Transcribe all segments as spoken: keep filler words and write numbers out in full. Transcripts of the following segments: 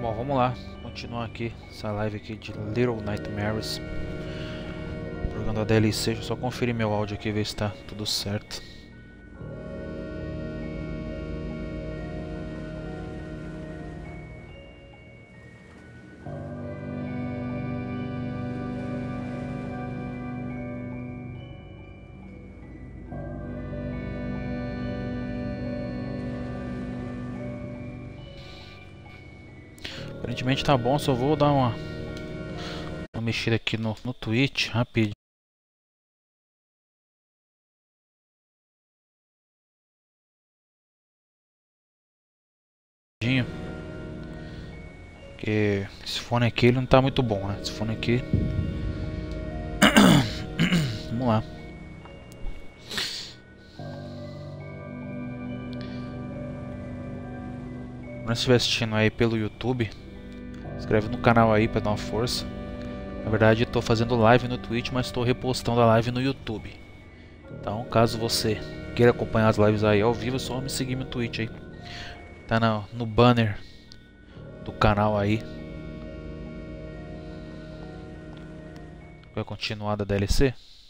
Bom, vamos lá, continuar aqui essa live aqui de Little Nightmares, jogando a D L C. Deixa eu só conferir meu áudio aqui e ver se tá tudo certo. Aparentemente tá bom, só vou dar uma, uma mexida aqui no, no Twitch rapidinho. Porque esse fone aqui ele não tá muito bom, né? Esse fone aqui. Vamos lá. Se você estiver assistindo aí pelo YouTube, inscreve no canal aí pra dar uma força. Na verdade estou fazendo live no Twitch, mas estou repostando a live no YouTube. Então caso você queira acompanhar as lives aí ao vivo, é só me seguir no Twitch aí. Tá no, no banner do canal aí. Vai continuar da D L C?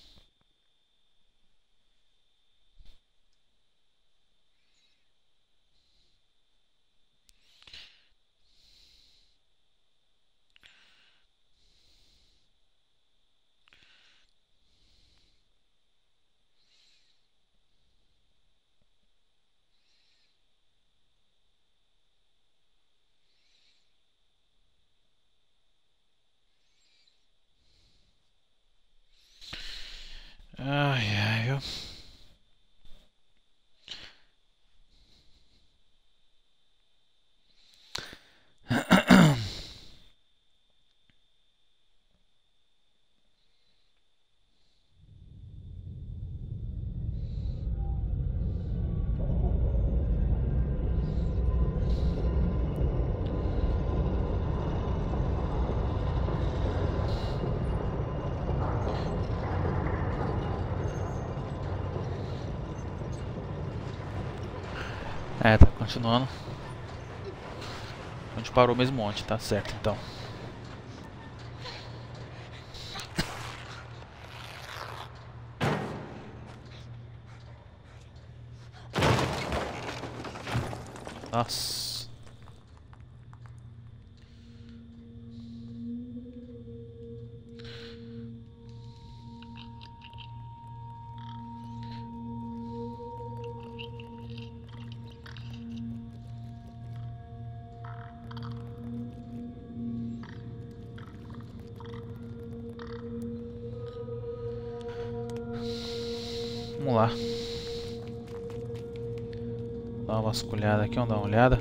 Ai, ai, eu... É, tá continuando. A gente parou mesmo ontem, tá certo então. Nossa. Vamos lá. Dá uma vasculhada aqui, vamos dar uma olhada.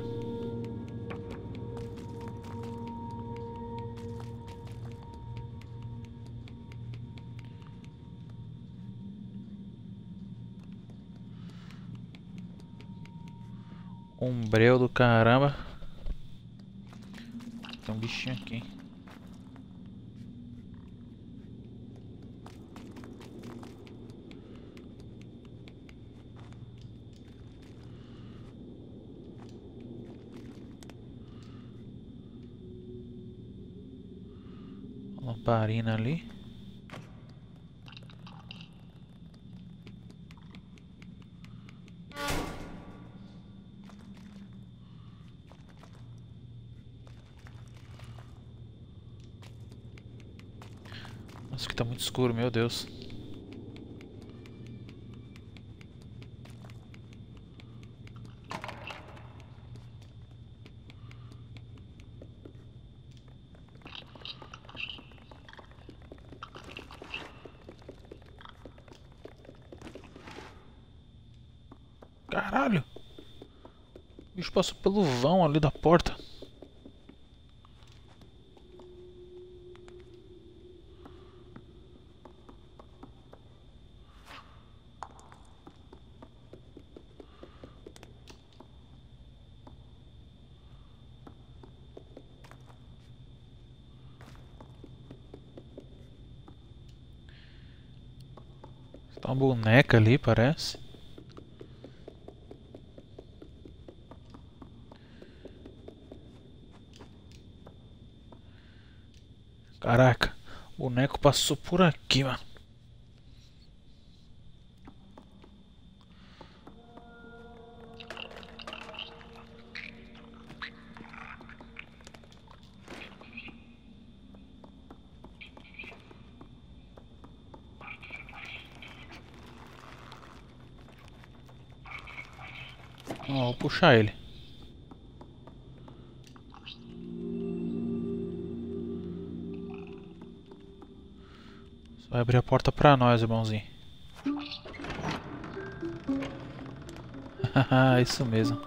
Um breu do caramba. Tem um bichinho aqui. Lamparina ali. Nossa, que tá muito escuro, meu Deus. Caralho! O bicho passou pelo vão ali da porta. Tá uma boneca ali, parece. Caraca, o boneco passou por aqui, mano. Ó, vou puxar ele. Só vai abrir a porta pra nós, irmãozinho. Haha, isso mesmo.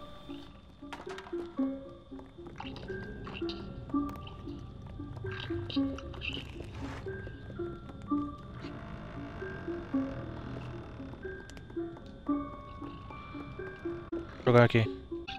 Vou jogar aqui.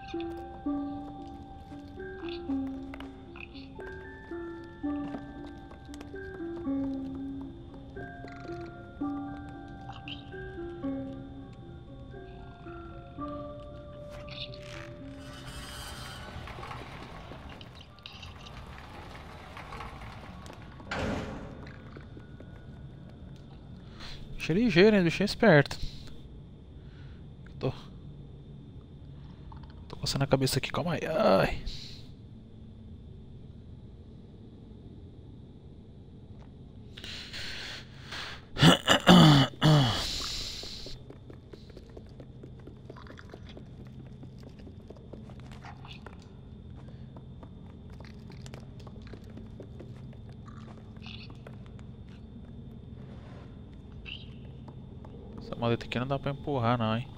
Bicho é ligeiro, hein? Bicho é esperto. Tô. Tô coçando a cabeça aqui, calma aí. Ai. Essa maleta aqui não dá pra empurrar, não, hein?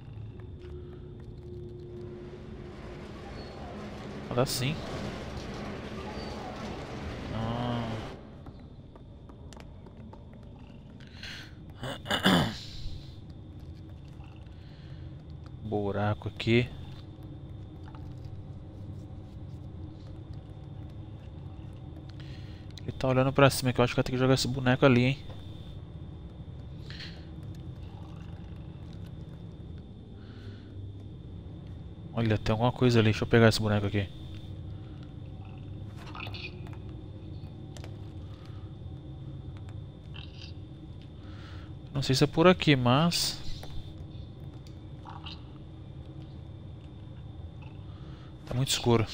Dá sim. Ah. Buraco aqui. Ele tá olhando pra cima, que eu acho que vai ter que jogar esse boneco ali, hein? Olha, tem alguma coisa ali. Deixa eu pegar esse boneco aqui. Não sei se é por aqui, mas... tá muito escuro.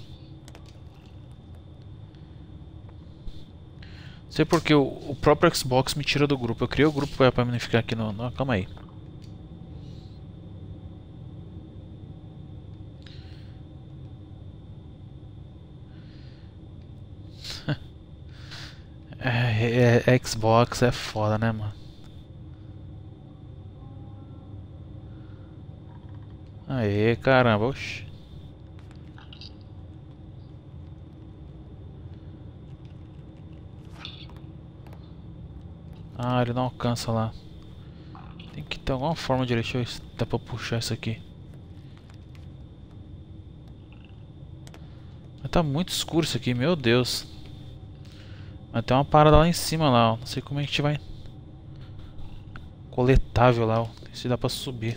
Não sei porque o, o próprio Xbox me tira do grupo. Eu criei o grupo pra, pra me ficar aqui no... no... Calma aí. é, é, Xbox é foda, né, mano? Aê, caramba, oxi. Ah, ele não alcança lá. Tem que ter alguma forma de deixar eu... dá pra puxar isso aqui. Mas tá muito escuro isso aqui, meu Deus. Mas tem uma parada lá em cima lá, ó. Não sei como a gente vai... coletável lá, ó. Se dá pra subir.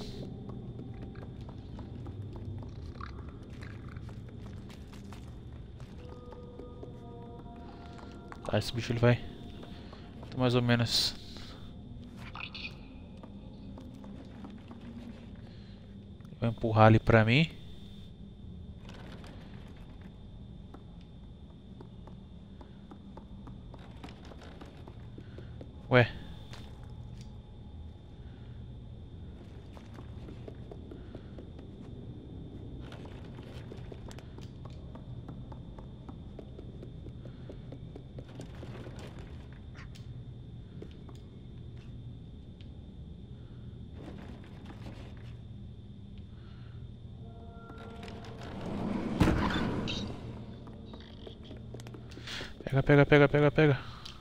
Tá, esse bicho ele vai... tá mais ou menos... vai empurrar ali pra mim. Ué. Pega, pega, pega, pega, pega.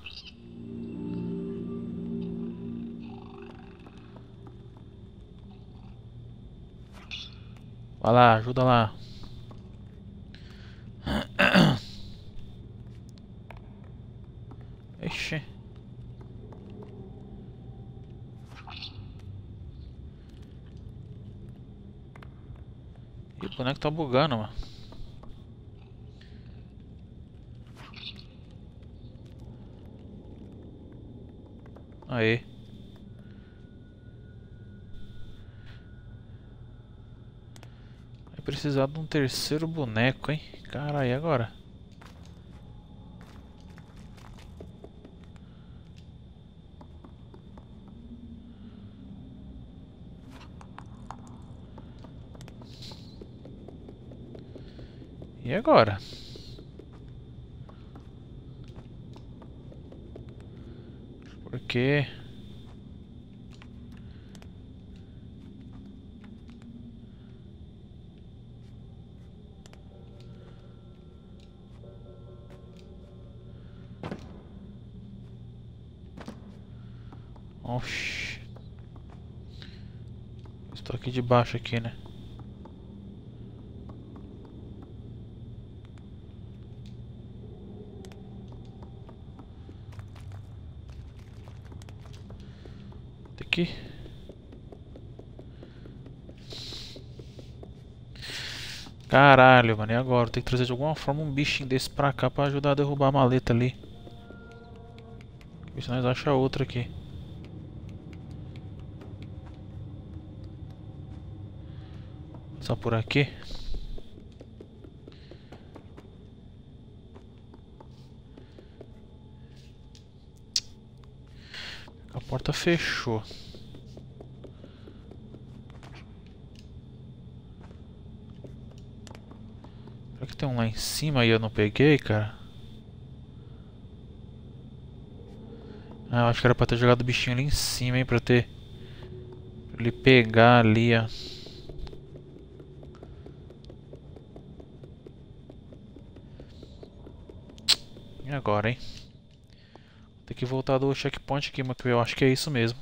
Vai lá, ajuda lá. Ixi. E o boneco tá bugando, mano. Aê. Vai precisar de um terceiro boneco, hein? Caralho, e agora? E agora? Por quê? Oxi. Estou aqui debaixo aqui, né? Tem que... Caralho, mano, e agora? Tem que trazer de alguma forma um bichinho desse pra cá pra ajudar a derrubar a maleta ali. Ver se nós achamos outra aqui. Só por aqui. A porta fechou. Será que tem um lá em cima e eu não peguei, cara? Ah, eu acho que era pra ter jogado o bichinho ali em cima, hein? Pra ter... Pra ele pegar ali, ó. E agora, hein? Vou ter que voltar do checkpoint aqui, mas eu acho que é isso mesmo.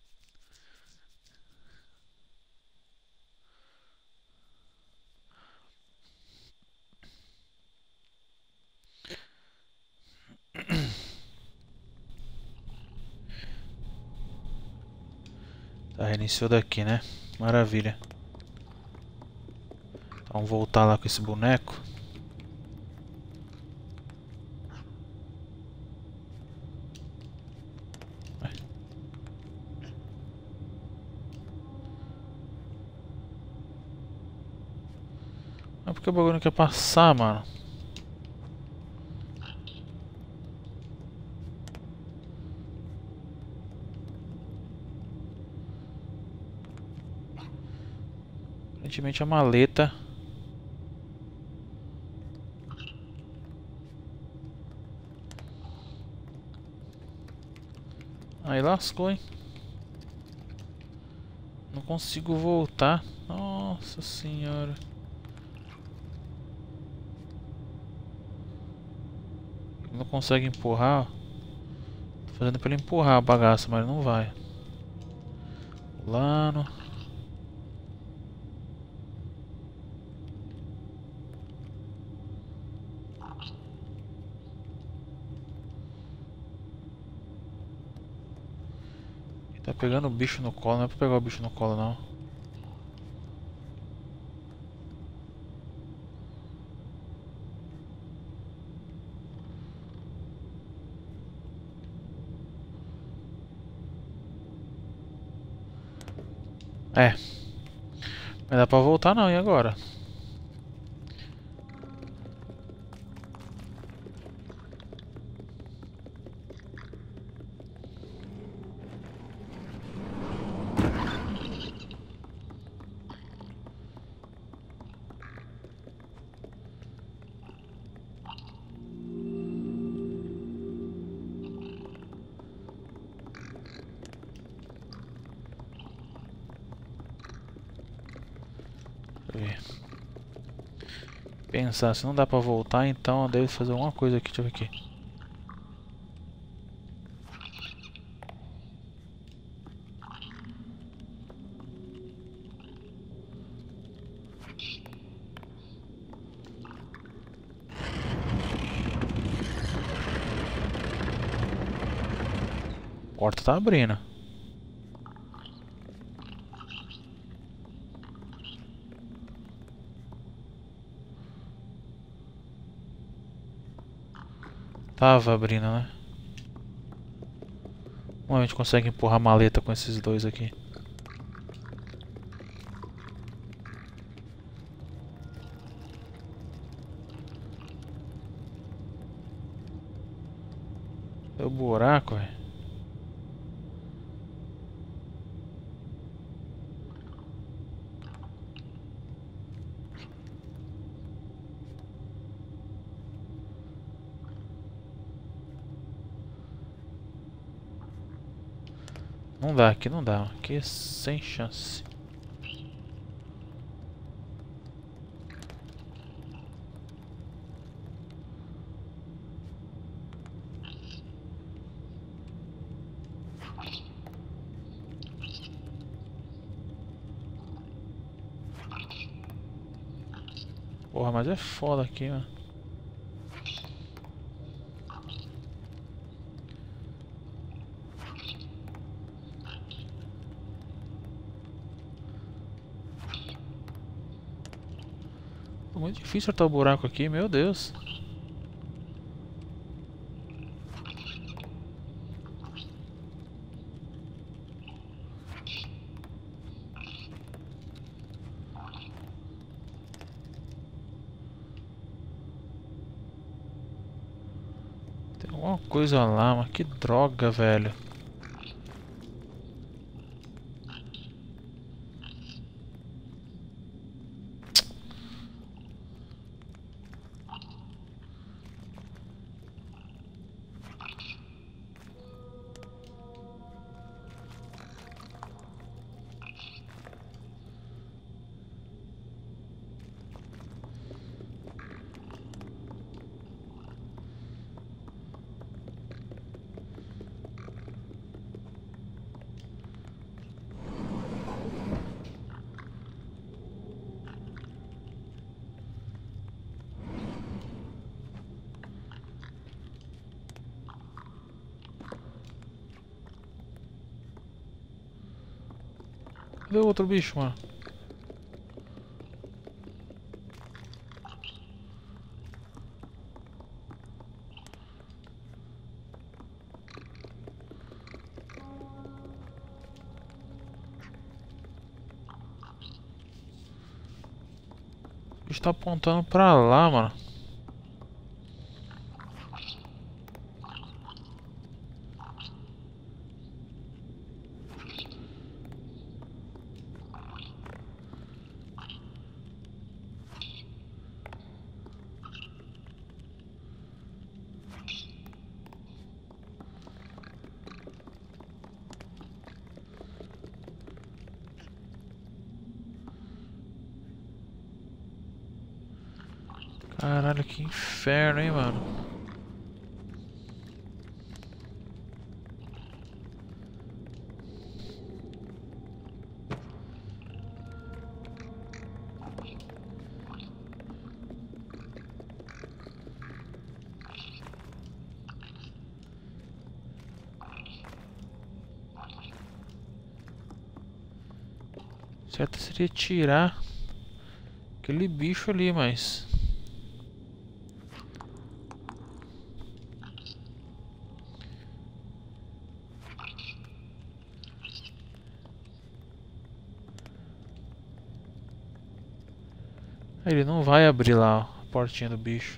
Tá, reiniciou daqui, né? Maravilha. Então vamos voltar lá com esse boneco. Mas por que o bagulho não quer passar, mano? Aparentemente a maleta... Aí lascou, hein? Não consigo voltar. Nossa senhora. Não consegue empurrar. Tô fazendo pra ele empurrar a bagaça, mas não vai. Pulando. Tá pegando o bicho no colo, não é pra pegar o bicho no colo não. É. Não dá pra voltar não, e agora? Pensar, se não dá pra voltar, então eu devo fazer alguma coisa aqui, deixa eu ver aqui. A porta tá abrindo. Tava abrindo, né? Como a gente consegue empurrar a maleta com esses dois aqui? Deu buraco, velho. Não dá, aqui não dá. Aqui é sem chance. Porra, mas é foda aqui, mano. É muito difícil acertar o buraco aqui, meu Deus. Tem alguma coisa lá, mas que droga, velho. Cadê o outro bicho, mano? O bicho tá apontando pra lá, mano. Caralho, que inferno, hein, mano. Certo seria tirar aquele bicho ali, mas... Ele não vai abrir lá a portinha do bicho.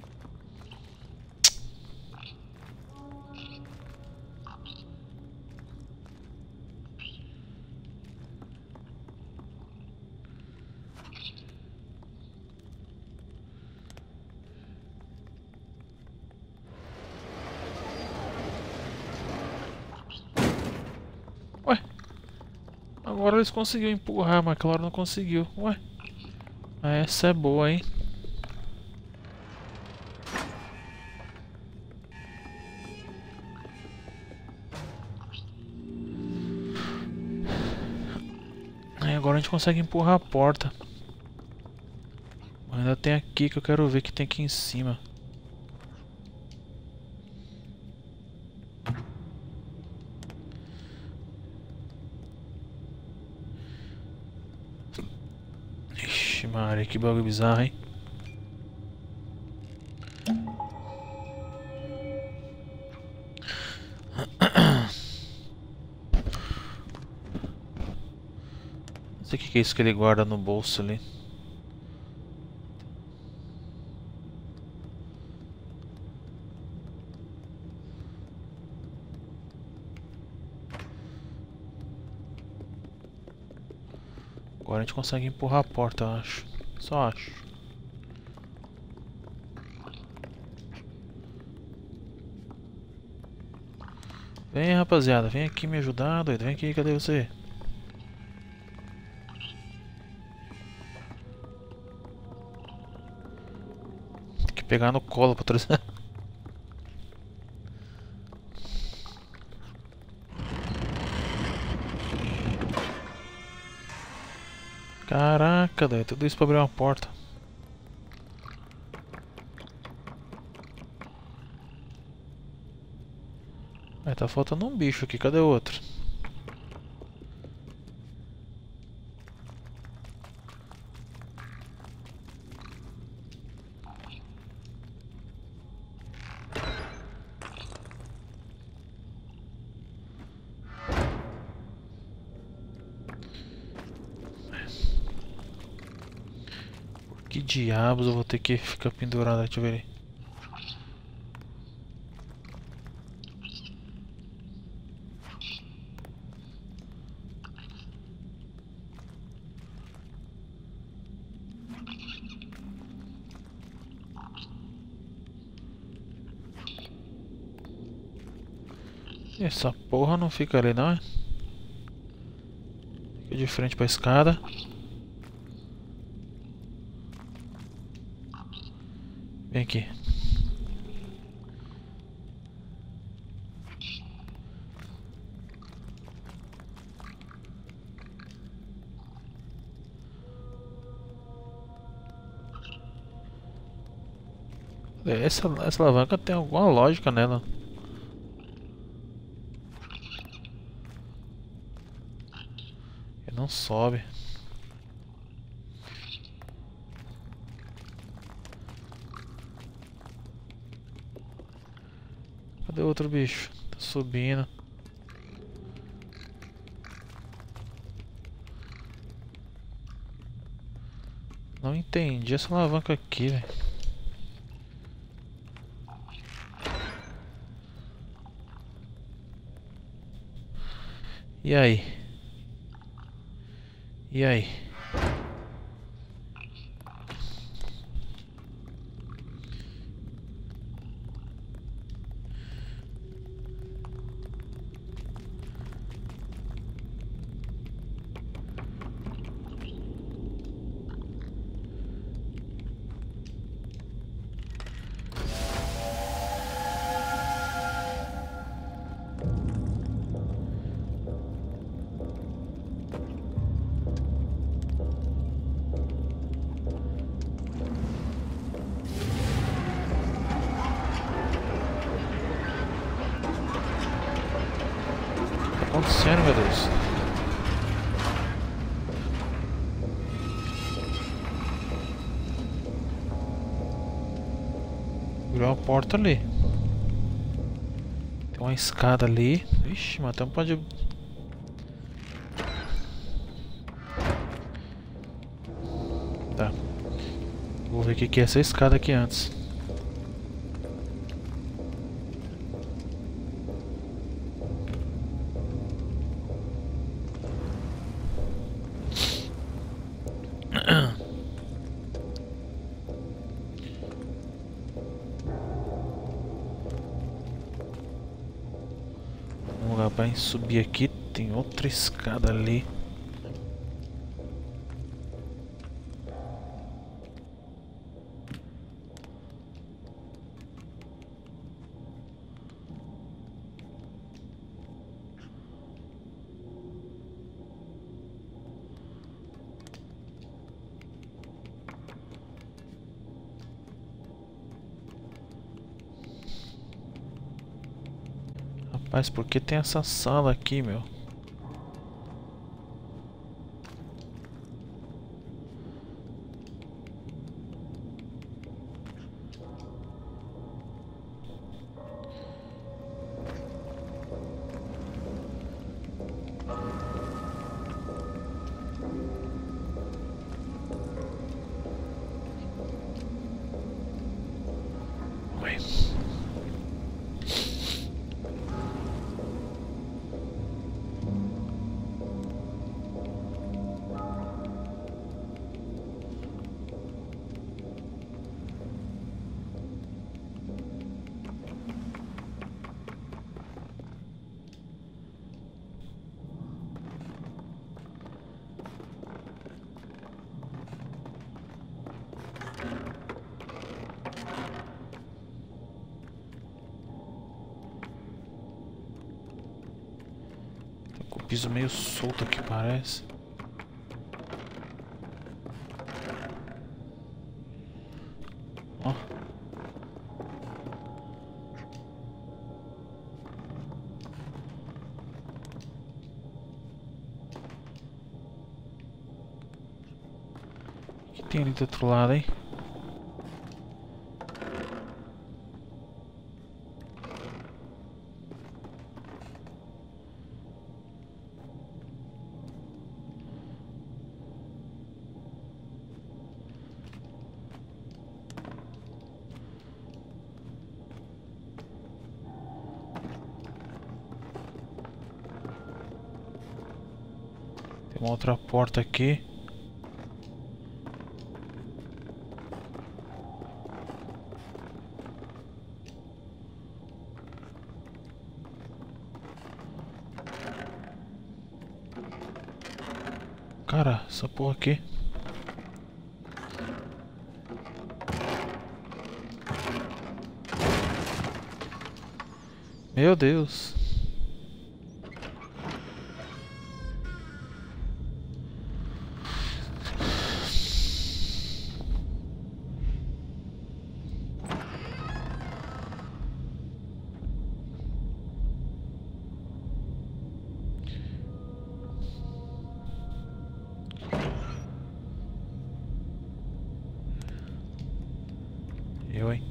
Ué? Agora eles conseguiram empurrar, mas aquela hora não conseguiu. Ué? Essa é boa, hein? Aí agora a gente consegue empurrar a porta. Mas ainda tem aqui que eu quero ver que tem aqui em cima. Ixi, Maria, que bagulho bizarro, hein? Não sei o que que é isso que ele guarda no bolso ali. Agora a gente consegue empurrar a porta, eu acho. Só acho. Vem, rapaziada, vem aqui me ajudar, doido. Vem aqui, cadê você? Tem que pegar no colo pra trazer. Caraca, doido, tudo isso pra abrir uma porta. Mas tá faltando um bicho aqui, cadê o outro? Por que diabos eu vou ter que ficar pendurado? Deixa eu ver ali. Essa porra não fica ali não, é? Fica de frente pra escada. Vem aqui. Essa, essa alavanca tem alguma lógica nela. Ele não sobe. Cadê o outro bicho? Tá subindo. Não entendi essa alavanca aqui, velho. E aí? E aí? O que tá acontecendo, meu Deus? Virou uma porta ali. Tem uma escada ali. Ixi, mas então pode... Tá. Vou ver o que que é essa escada aqui antes. Vamos lá para subir aqui. Tem outra escada ali. Mas por que tem essa sala aqui, meu? piso meio solto aqui, parece. Ó. O que tem ali do outro lado, hein? Tem uma outra porta aqui. Cara, essa porra aqui. Meu Deus. Eu, hein?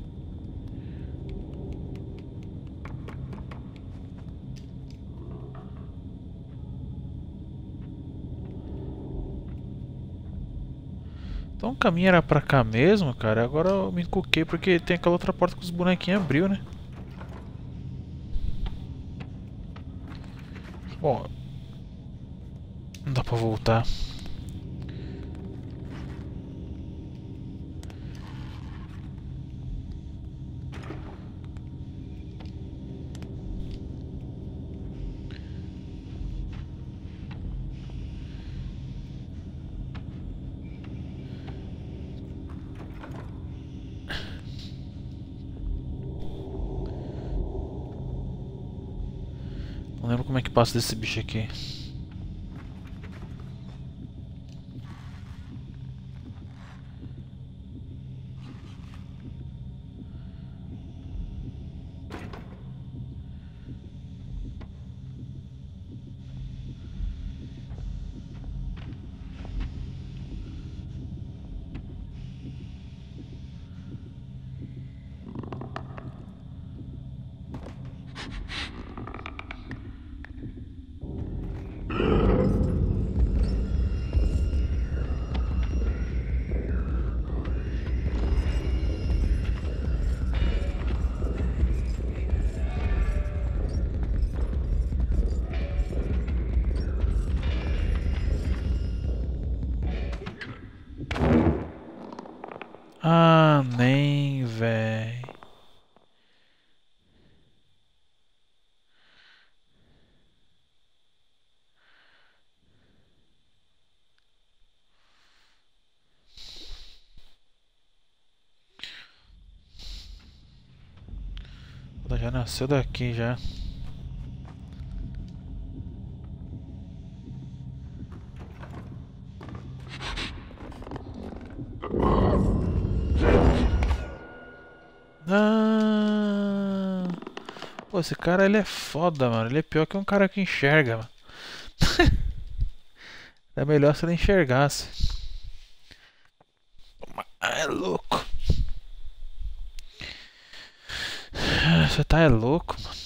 Então o caminho era pra cá mesmo, cara. Agora eu me encuquei porque tem aquela outra porta que os bonequinhos abriu, né? Bom, não dá pra voltar. Não lembro como é que passa desse bicho aqui. Ah, nem, véi. Ela já nasceu daqui já. Ah, pô, esse cara ele é foda, mano. Ele é pior que um cara que enxerga, mano. É melhor se ele enxergasse. Ah, é louco. Você tá é louco, mano.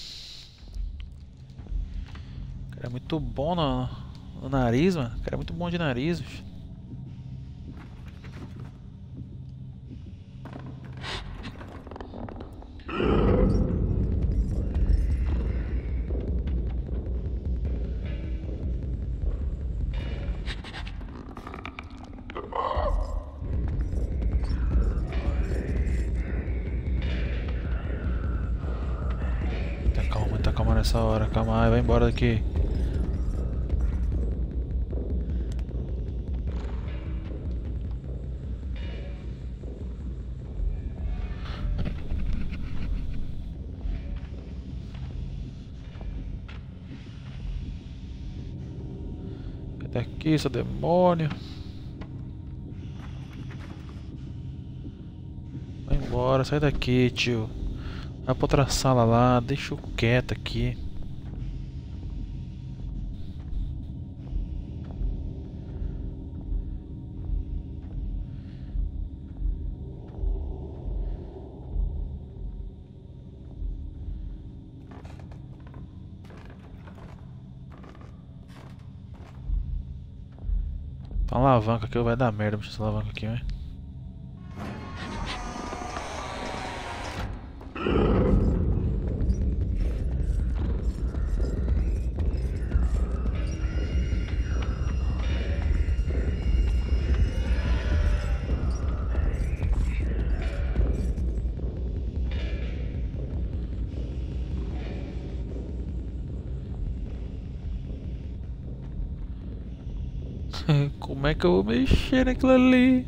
O cara é muito bom no, no nariz, mano. O cara é muito bom de nariz, bicho. Muita calma, muita calma nessa hora. Calma, ai, vai embora daqui. daqui, seu demônio. Vai embora, sai daqui, tio. Vai pra outra sala lá, deixa eu quieto aqui. Tá uma alavanca aqui, vai dar merda mexer essa alavanca aqui, né? Como é que eu vou mexer naquilo ali?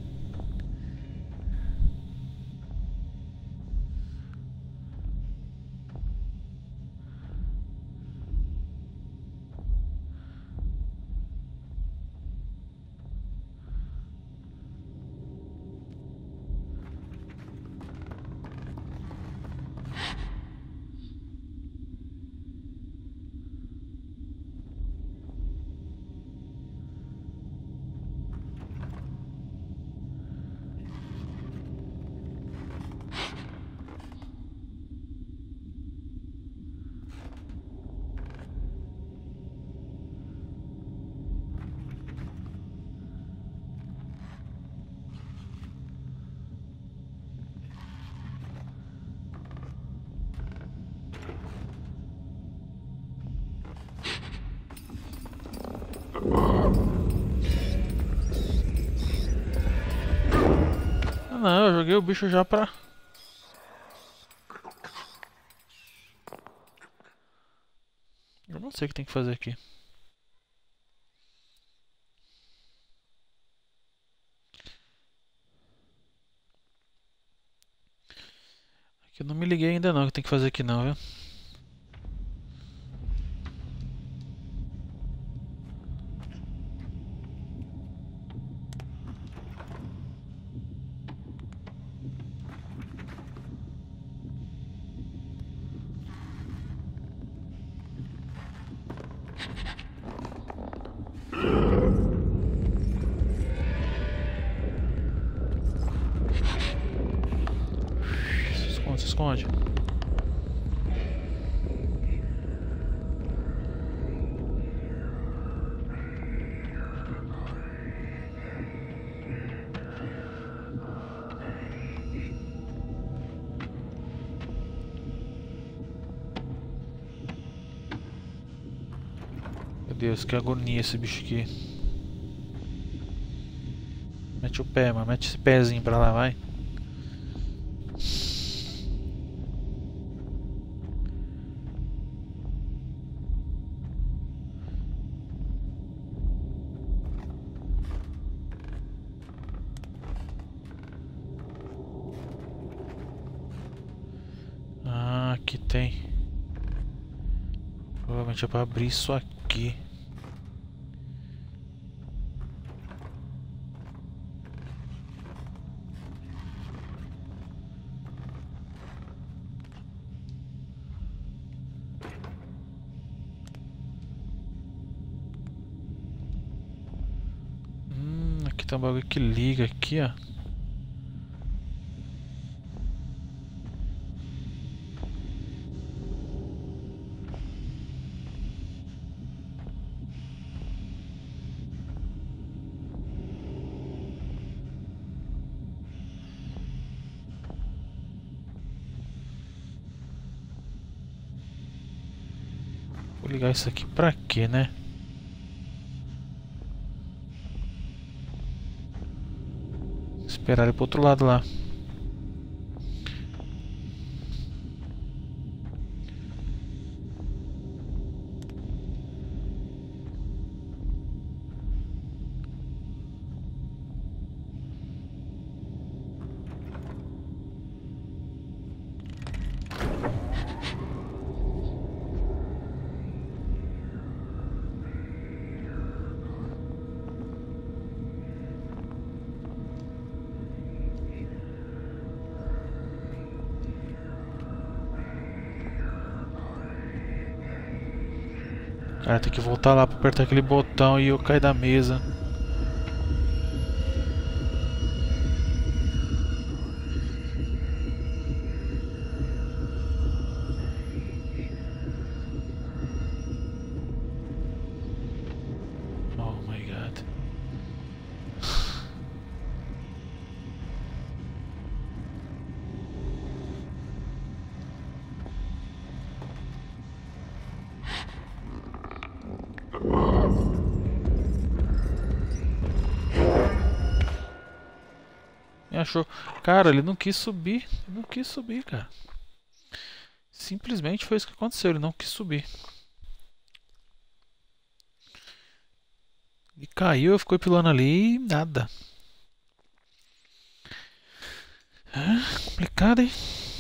Ah, não, eu joguei o bicho já pra... Eu não sei o que tem que fazer aqui. Aqui eu não me liguei ainda não o que tem que fazer aqui não, viu? Se esconde, se esconde. Meu Deus, que agonia esse bicho aqui. Mete o pé, mano. Mete esse pezinho pra lá, vai. Ah, aqui tem. Provavelmente é pra abrir isso aqui. Hum, aqui tem um bagulho que liga aqui, ó. Vou ligar isso aqui pra quê, né? Esperar ele pro outro lado lá. Cara, tem que voltar lá pra apertar aquele botão e eu cair da mesa. Oh my god. Me achou. Cara, ele não quis subir. Ele não quis subir, cara. Simplesmente foi isso que aconteceu. Ele não quis subir. E caiu, eu ficou pilando ali e nada. É complicado, hein?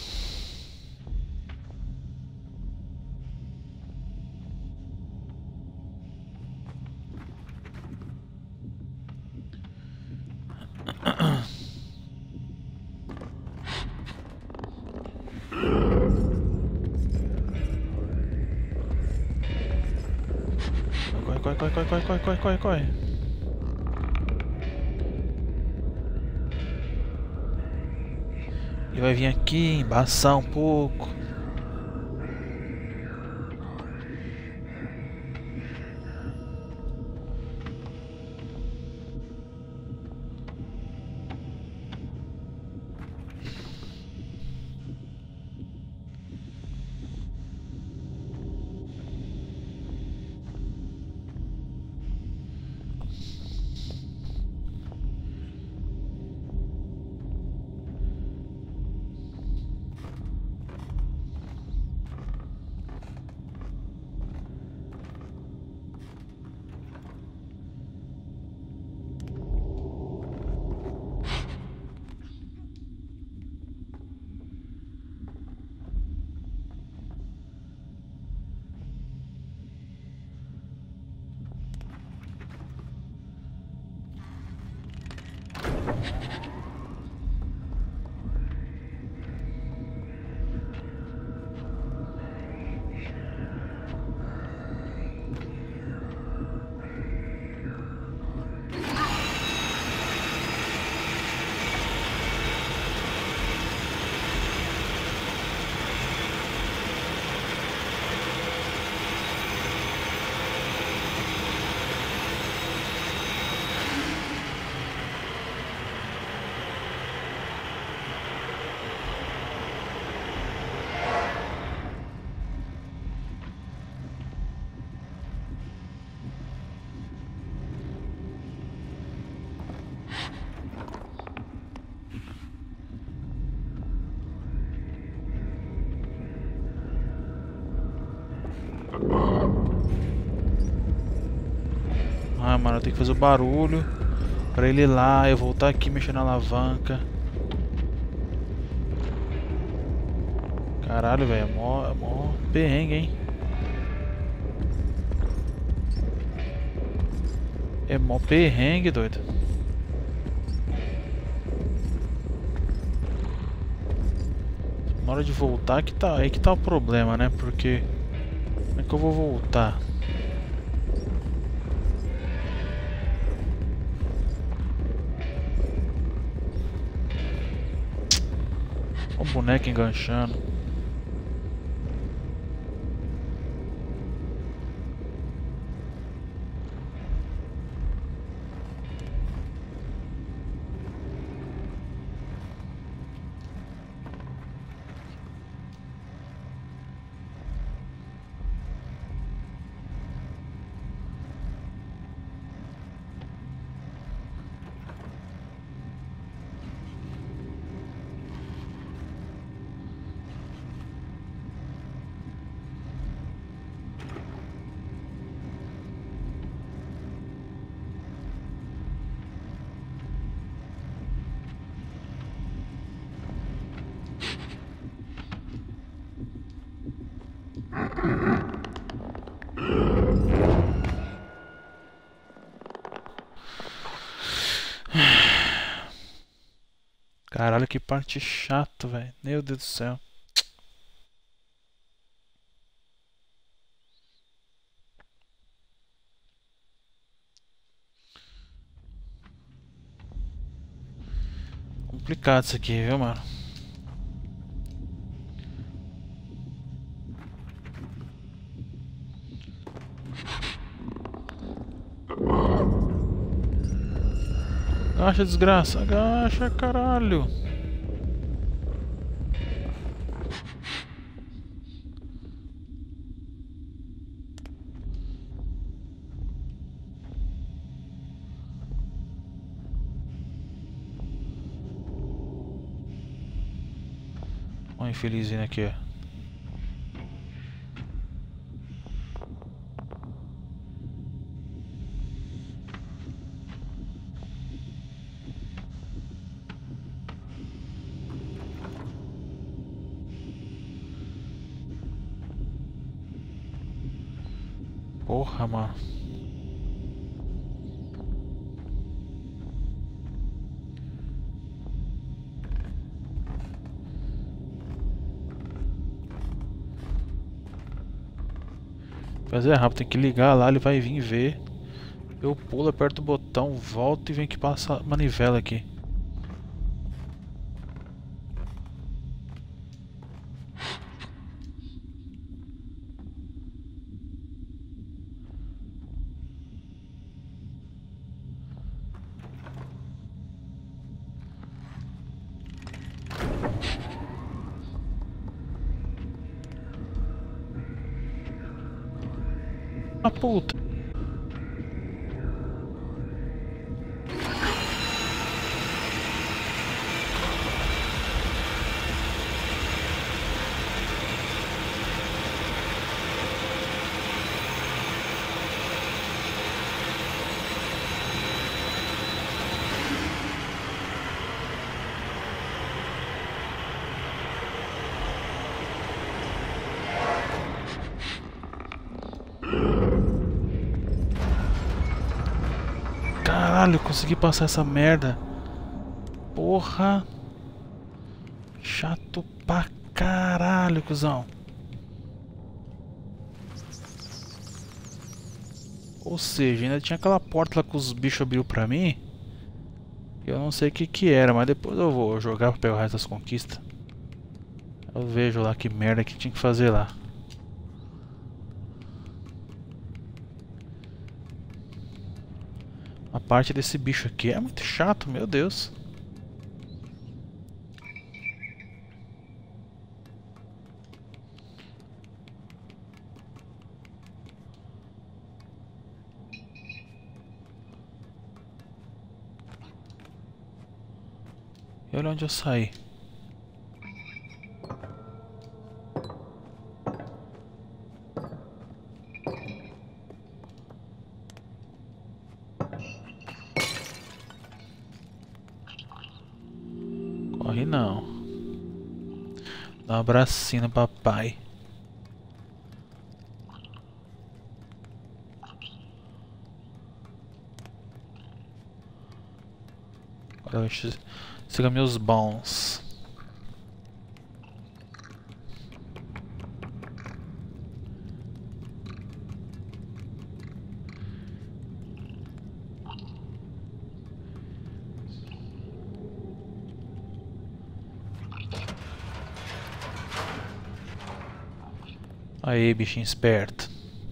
Corre, corre, corre, corre, corre, corre, corre, corre, corre. Ele vai vir aqui, embaçar um pouco. Ah, mano, eu tenho que fazer o barulho pra ele ir lá, eu voltar aqui mexendo na alavanca. Caralho, velho, é mó, é mó perrengue, hein? É mó perrengue, doido. Na hora de voltar que tá, aí que tá o problema, né? Porque como é que eu vou voltar? O boneco enganchando. Caralho, que parte chata, velho. Meu Deus do céu. complicado isso aqui, viu, mano? Agacha, desgraça. Agacha, caralho. Olha o infelizinho aqui, ó. Porra, mano. Fazer rápido, tem que ligar lá, ele vai vir ver. Eu pulo, aperto o botão, volto e venho aqui passar a manivela aqui. Ah, puta. Caralho, eu consegui passar essa merda. Porra. Chato pra caralho, cuzão. Ou seja, ainda tinha aquela porta lá que os bichos abriram pra mim. Eu não sei o que que era, mas depois eu vou jogar pra pegar o resto das conquistas. Eu vejo lá que merda que tinha que fazer lá. A parte desse bicho aqui é muito chato, meu Deus. E olha onde eu saí. Corre não. Dá um abracinho no papai. Agora siga meus bons. Aí, bichinho esperto.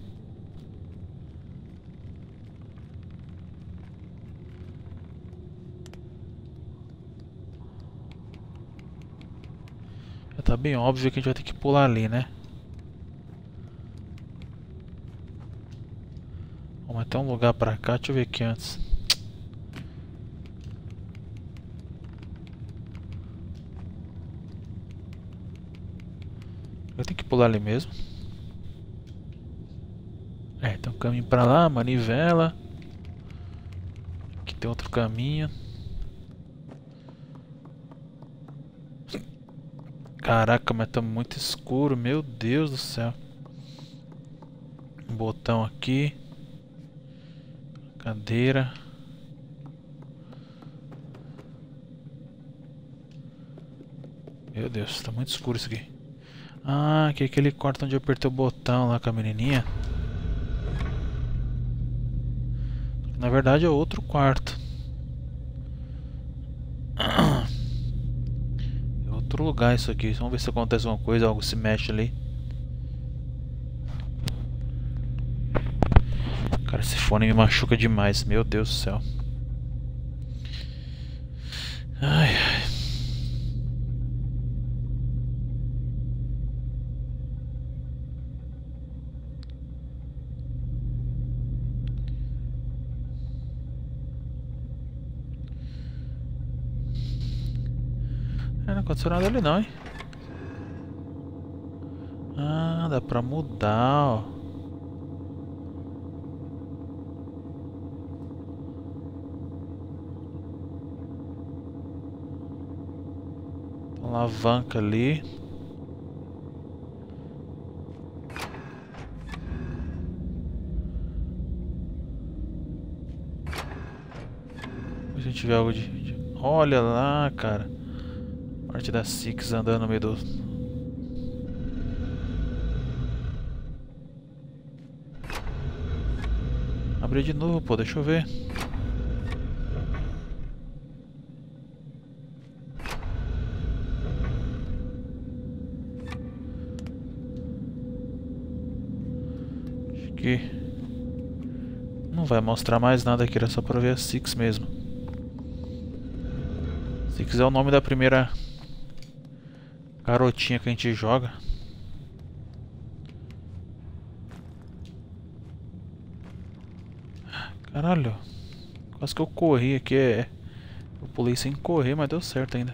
Já tá bem óbvio que a gente vai ter que pular ali, né? Vamos até um lugar pra cá, deixa eu ver aqui antes. Eu tenho que pular ali mesmo. É, tem um caminho pra lá, manivela. Aqui tem outro caminho. Caraca, mas tá muito escuro, meu Deus do céu. Um botão aqui. Cadeira. Meu Deus, tá muito escuro isso aqui. Ah, aqui é aquele quarto onde eu apertei o botão lá com a menininha. Na verdade é outro quarto. outro lugar isso aqui. Vamos ver se acontece alguma coisa, algo se mexe ali. Cara, esse fone me machuca demais, meu Deus do céu. Ai, ai. É, não aconteceu nada ali não, hein? Ah, dá pra mudar, ó. Alavanca ali. Se a gente tiver algo de, de... Olha lá, cara. Parte da Six andando no meio do... Abre de novo, pô. Deixa eu ver. Acho que... Não vai mostrar mais nada aqui. Era só pra ver a Six mesmo. Six é o nome da primeira... garotinha que a gente joga. Caralho. Quase que eu corri aqui. É... Eu pulei sem correr, mas deu certo ainda.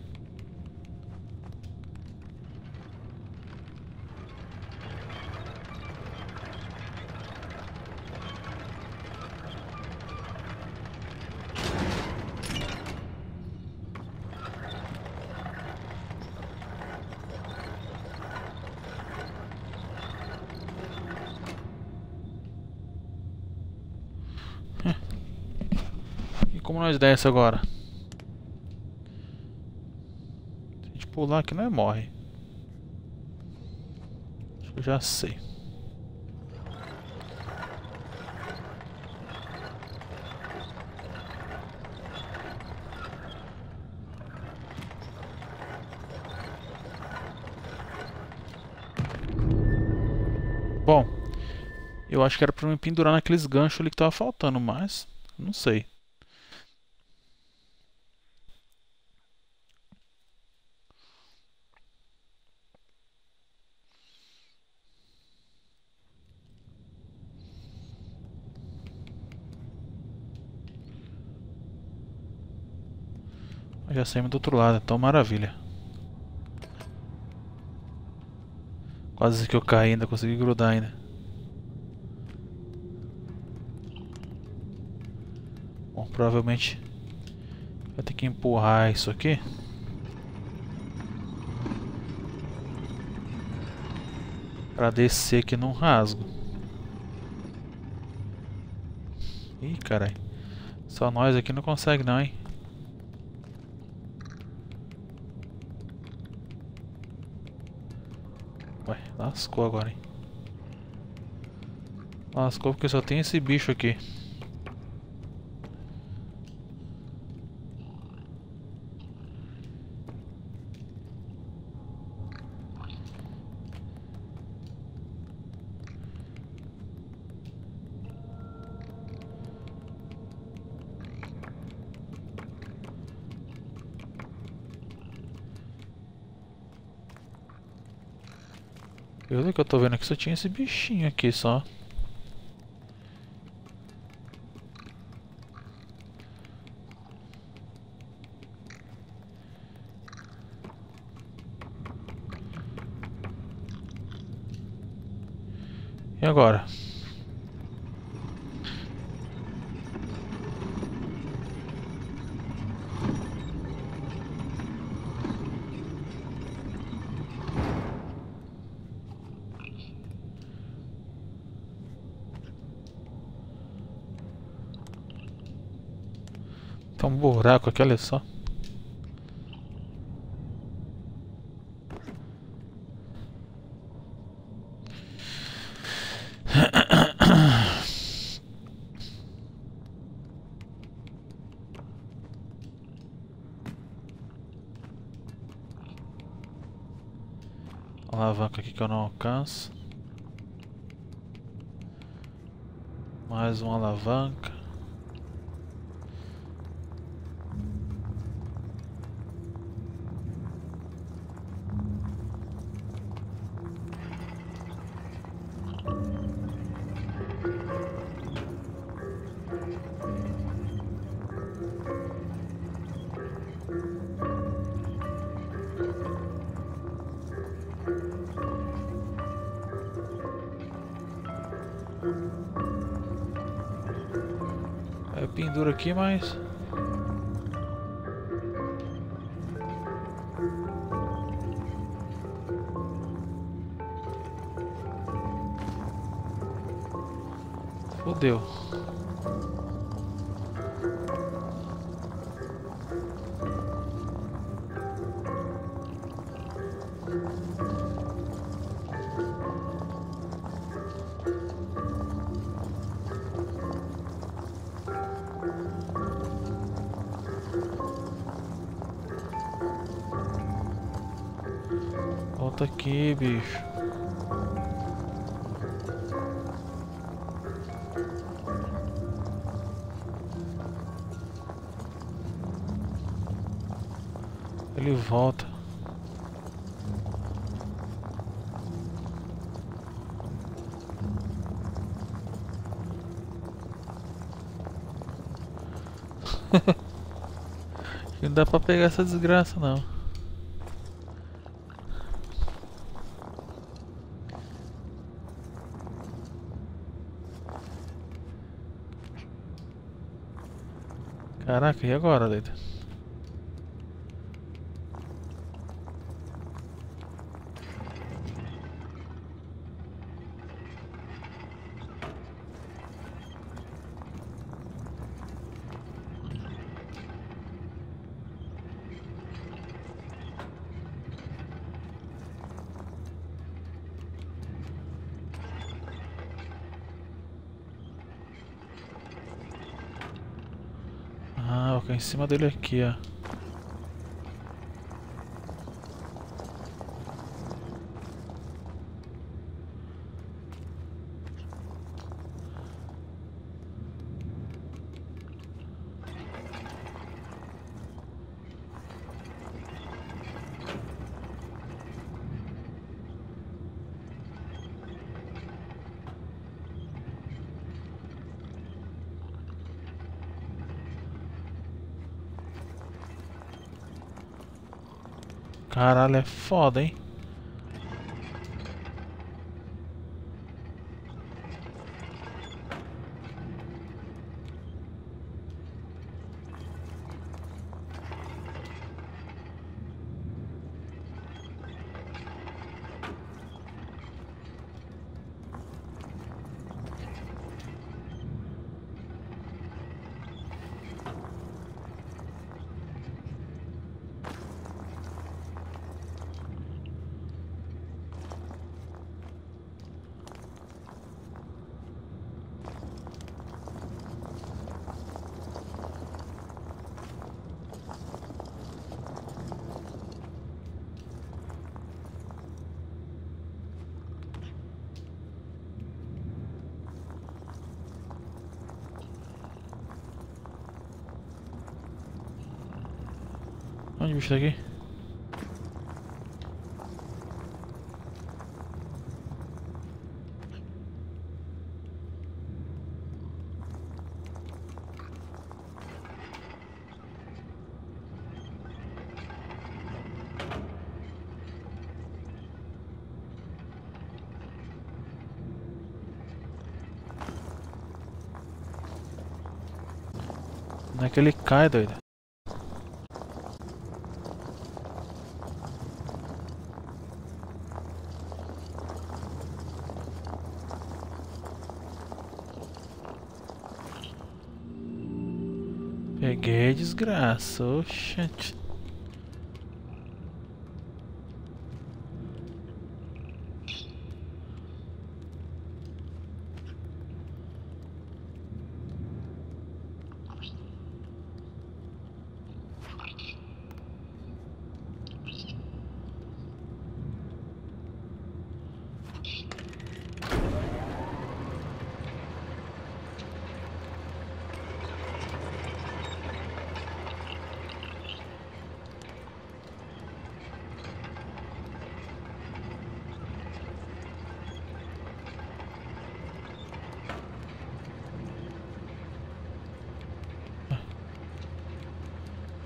E como nós desce agora? Se a gente pular aqui, não é morre. Acho que eu já sei. Bom, eu acho que era pra me pendurar naqueles ganchos ali que tava faltando, mas não sei. Já saímos do outro lado, então maravilha. Quase que eu caí ainda, consegui grudar ainda. Bom, provavelmente vai ter que empurrar isso aqui. Pra descer aqui num rasgo. Ih, carai. Só nós aqui não consegue não, hein? Ué, lascou agora, hein? Lascou porque só tem esse bicho aqui. Pelo que eu tô vendo aqui, só tinha esse bichinho aqui só. E agora? Tem um buraco aqui, olha só. alavanca aqui que eu não alcanço. Mais uma alavanca. Aí pendura aqui, mas fodeu. Volta aqui, bicho. Ele volta. Não dá pra pegar essa desgraça não. Caraca, e agora, doido? Ah, vou ficar em cima dele aqui, ó. Caralho, é foda, hein? Onde o bicho tá aqui? Não é que ele cai, doido. Peguei, desgraça, oxente.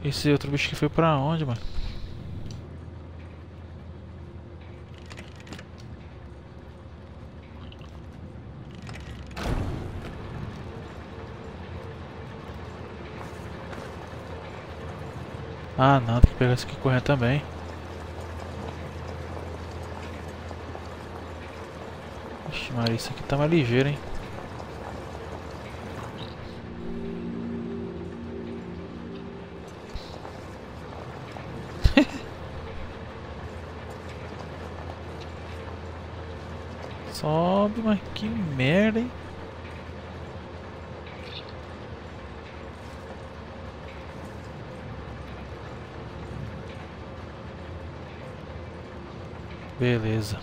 Esse outro bicho que foi pra onde, mano? Ah não, tem que pegar esse aqui correndo também. Ixi, Maria, isso aqui tá mais ligeiro, hein? Sobe, mas que merda, hein? Beleza.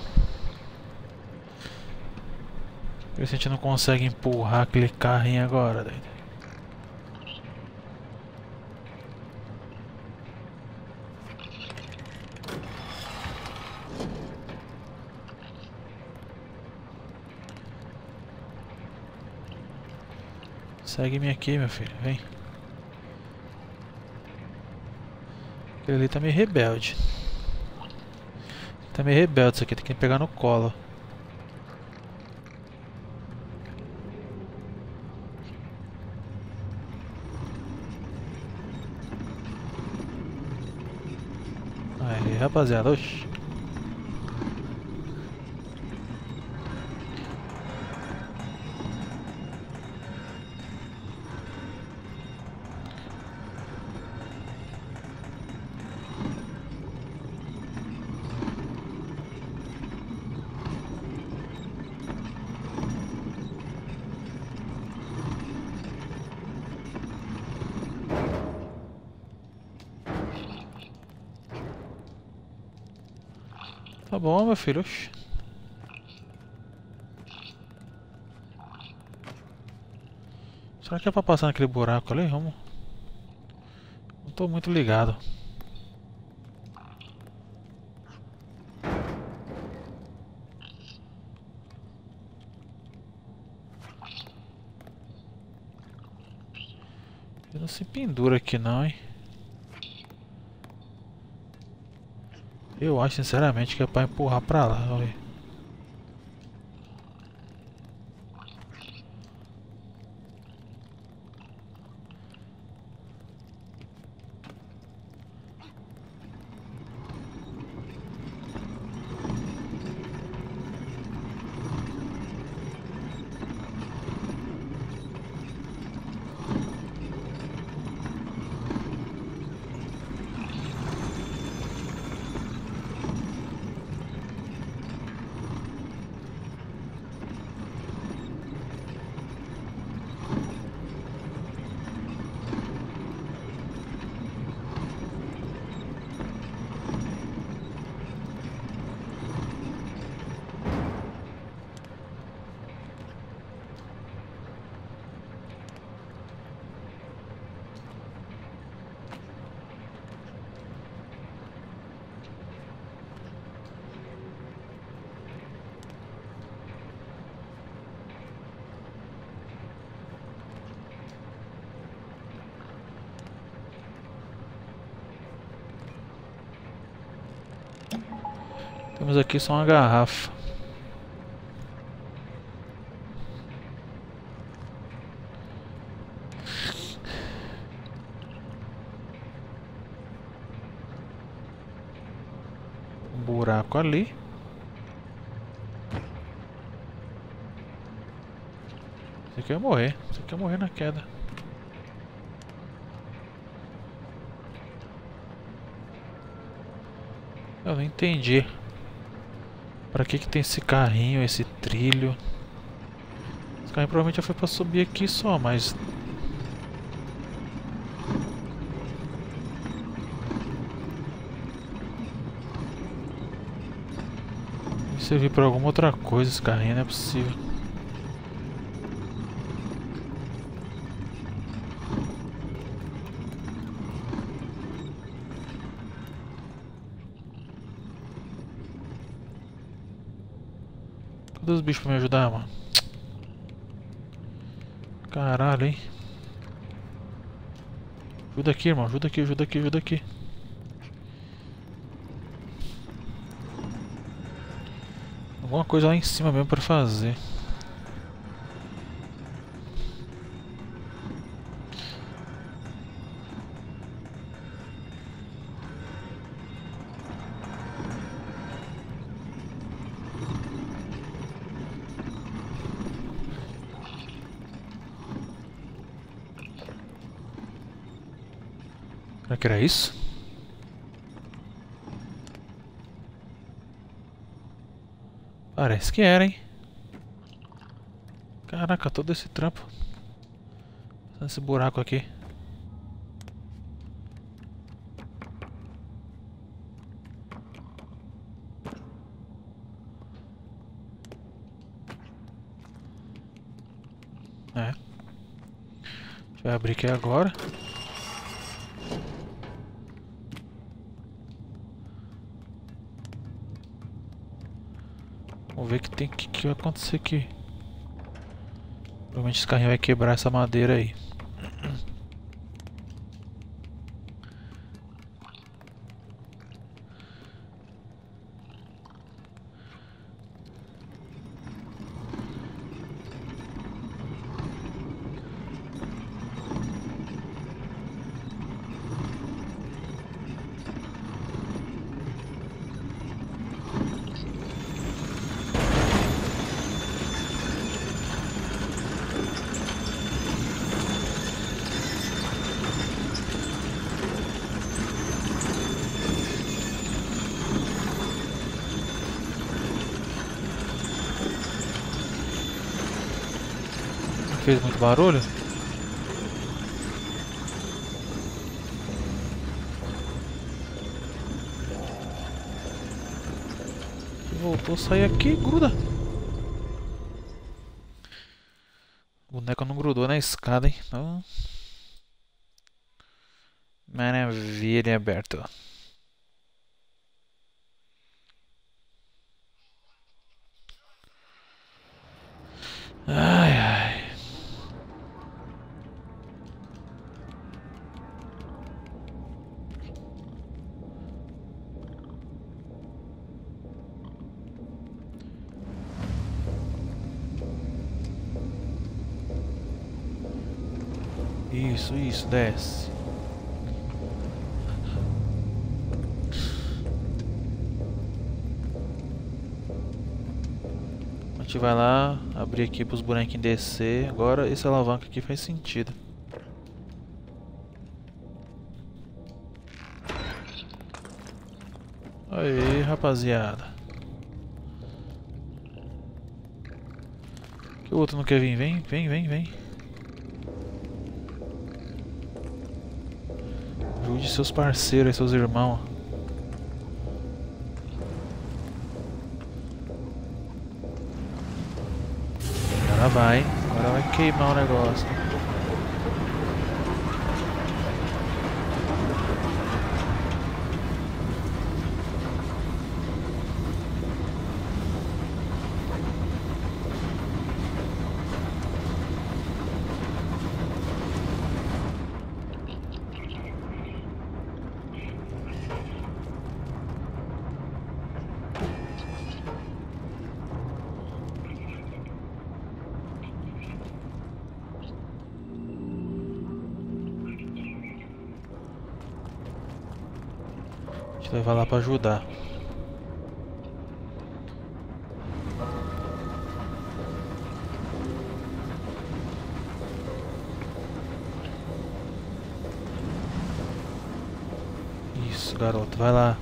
Ver se a gente não consegue empurrar aquele carrinho agora, doido. Segue-me aqui, meu filho, vem. Aquele ali tá meio rebelde. Tá meio rebelde isso aqui, tem que pegar no colo. Aí, rapaziada, oxi. Tá bom, meu filho. Oxi. Será que é pra passar naquele buraco ali? Vamos. Não tô muito ligado. Ele não se pendura aqui não, hein? Eu acho sinceramente que é pra empurrar pra lá, olha. Temos aqui só uma garrafa. Um buraco ali. Você quer morrer? Você quer morrer na queda? Eu não entendi. Pra que que tem esse carrinho, esse trilho? Esse carrinho provavelmente já foi pra subir aqui só, mas... Deve servir pra alguma outra coisa esse carrinho, não é possível. Cadê os bichos pra me ajudar, mano? Caralho, hein? Ajuda aqui, irmão. Ajuda aqui, ajuda aqui, ajuda aqui. Alguma coisa lá em cima mesmo pra fazer. Será que era isso? Parece que era, hein? Caraca, todo esse trampo. Esse buraco aqui. É. A gente vai abrir aqui agora. Vamos ver o que tem que, que vai acontecer aqui. Provavelmente esse carrinho vai quebrar essa madeira aí. Fez muito barulho? Voltou a sair aqui, gruda. O boneco não grudou na escada, hein? Então... Maravilha, aberto. Ai, ai. Isso, isso, desce. A gente vai lá, abrir aqui para os bonequinhos descer. Agora esse alavanca aqui faz sentido. Aí, rapaziada. Que o outro não quer vir? Vem, vem, vem, vem. Ajude seus parceiros, seus irmãos. Agora vai, agora vai queimar o negócio. Deixa eu levar lá pra ajudar. Isso, garoto, vai lá.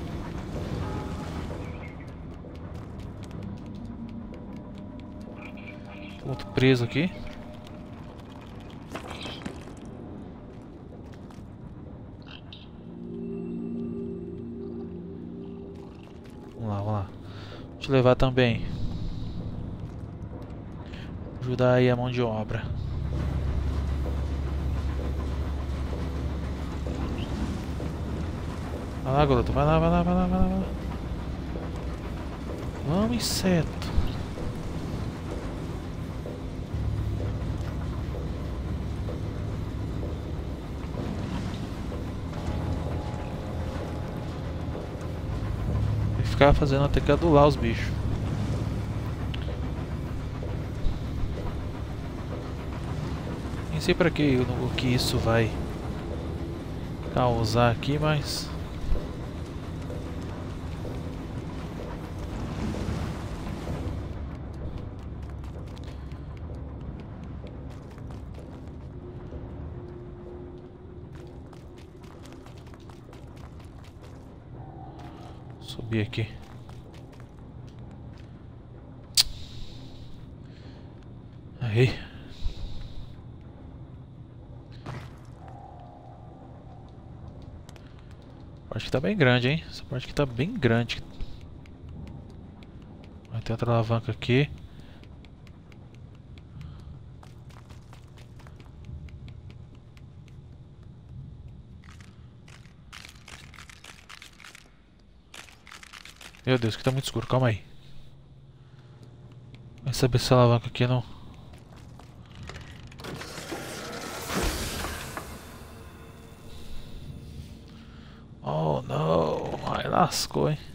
Outro preso aqui. Vamos lá, vamos lá. Deixa eu levar também. Ajudar aí a mão de obra. Vai lá, garoto. Vai lá, vai lá, vai lá, vai lá. Vai lá. Vamos, inseto. ficar fazendo até que adular os bichos. Nem sei pra que, o que isso vai causar aqui, mas... subir aqui. Aí. Acho que tá bem grande, hein? Essa parte aqui tá bem grande. Vai ter outra alavanca aqui. Meu Deus, que tá muito escuro, calma aí. Vai saber se essa alavanca aqui não... Oh não, ai lascou, hein.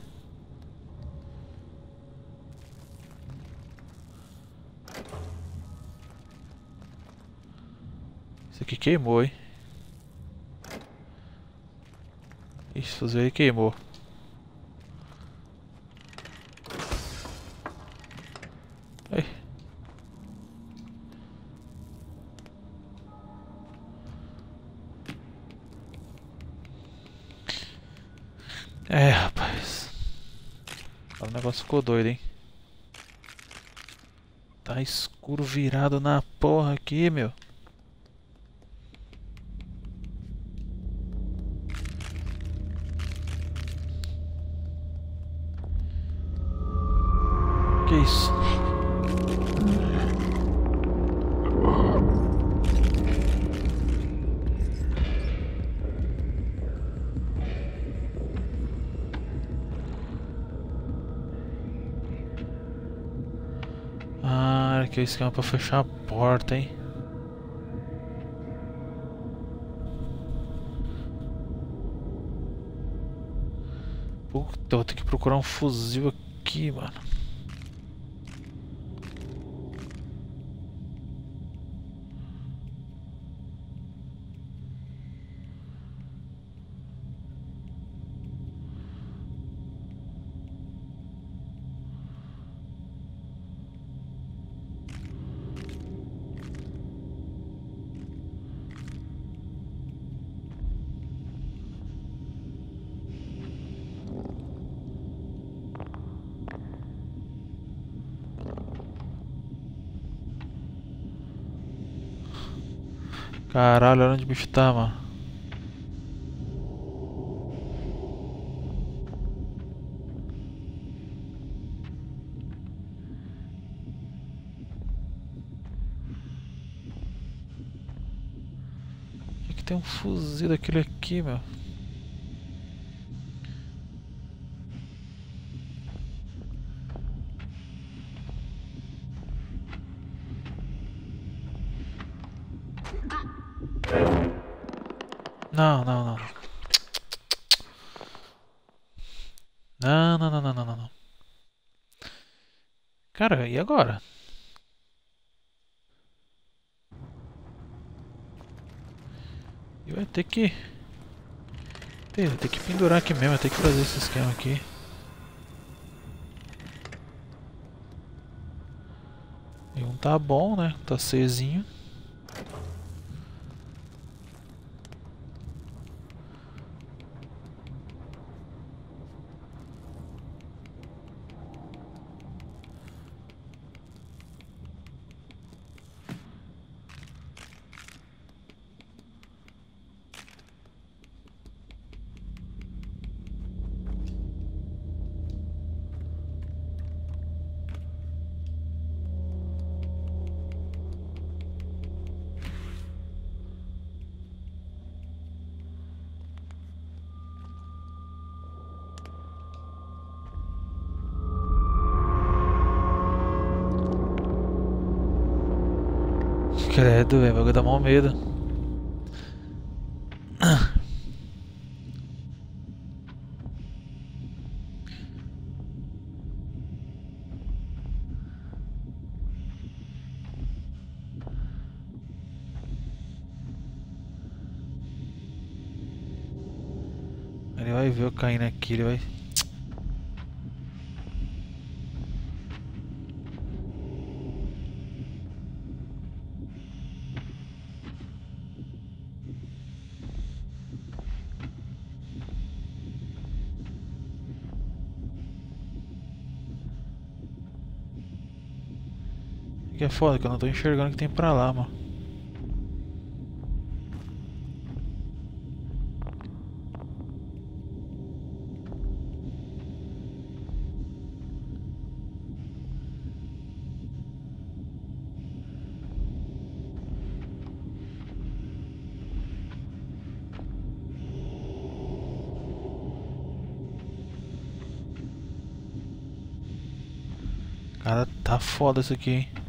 Isso aqui queimou, hein. Ixi, fuzil aí queimou. Ai. É, rapaz. O negócio ficou doido, hein. Tá escuro virado na porra aqui, meu. Que isso? Ah, que esquema pra fechar a porta, hein? Puta, vou ter que procurar um fuzil aqui, mano. Caralho, olha onde o bicho tá, mano. Tinha que ter um fuzil daquele aqui, meu. Não, não, não. Não, não, não, não, não, não. Cara, e agora? Eu ia ter que... Ter, ter que pendurar aqui mesmo, eu ter que fazer esse esquema aqui. E um tá bom, né? Tá cezinho. Credo, velho, o bagulho dá mó medo. vai ver eu caindo aqui, ele vai... Que é foda que eu não tô enxergando o que tem pra lá, mano. Cara, tá foda isso aqui, hein?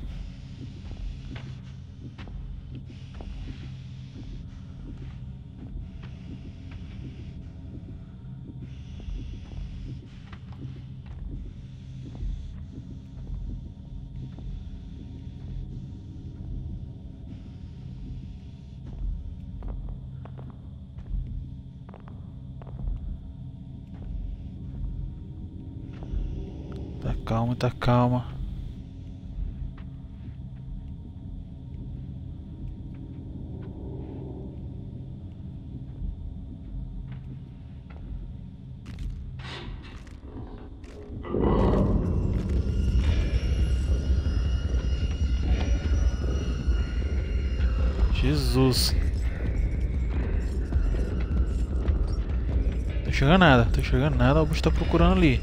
Tá calma, tá calma. Jesus. Tô enxergando nada, tô enxergando nada, o bicho tá procurando ali.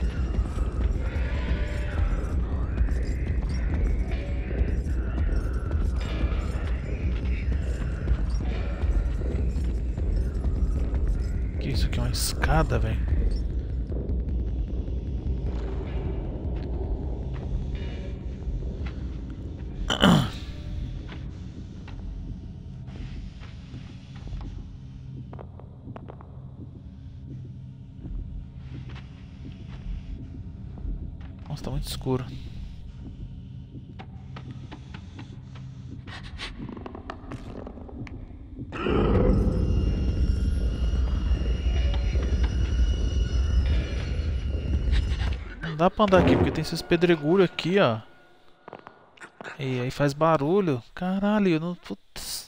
Que isso aqui é uma escada, velho. Nossa, tá muito escuro. Não dá pra andar aqui porque tem esses pedregulhos aqui, ó. E aí faz barulho. Caralho, eu não... Putz.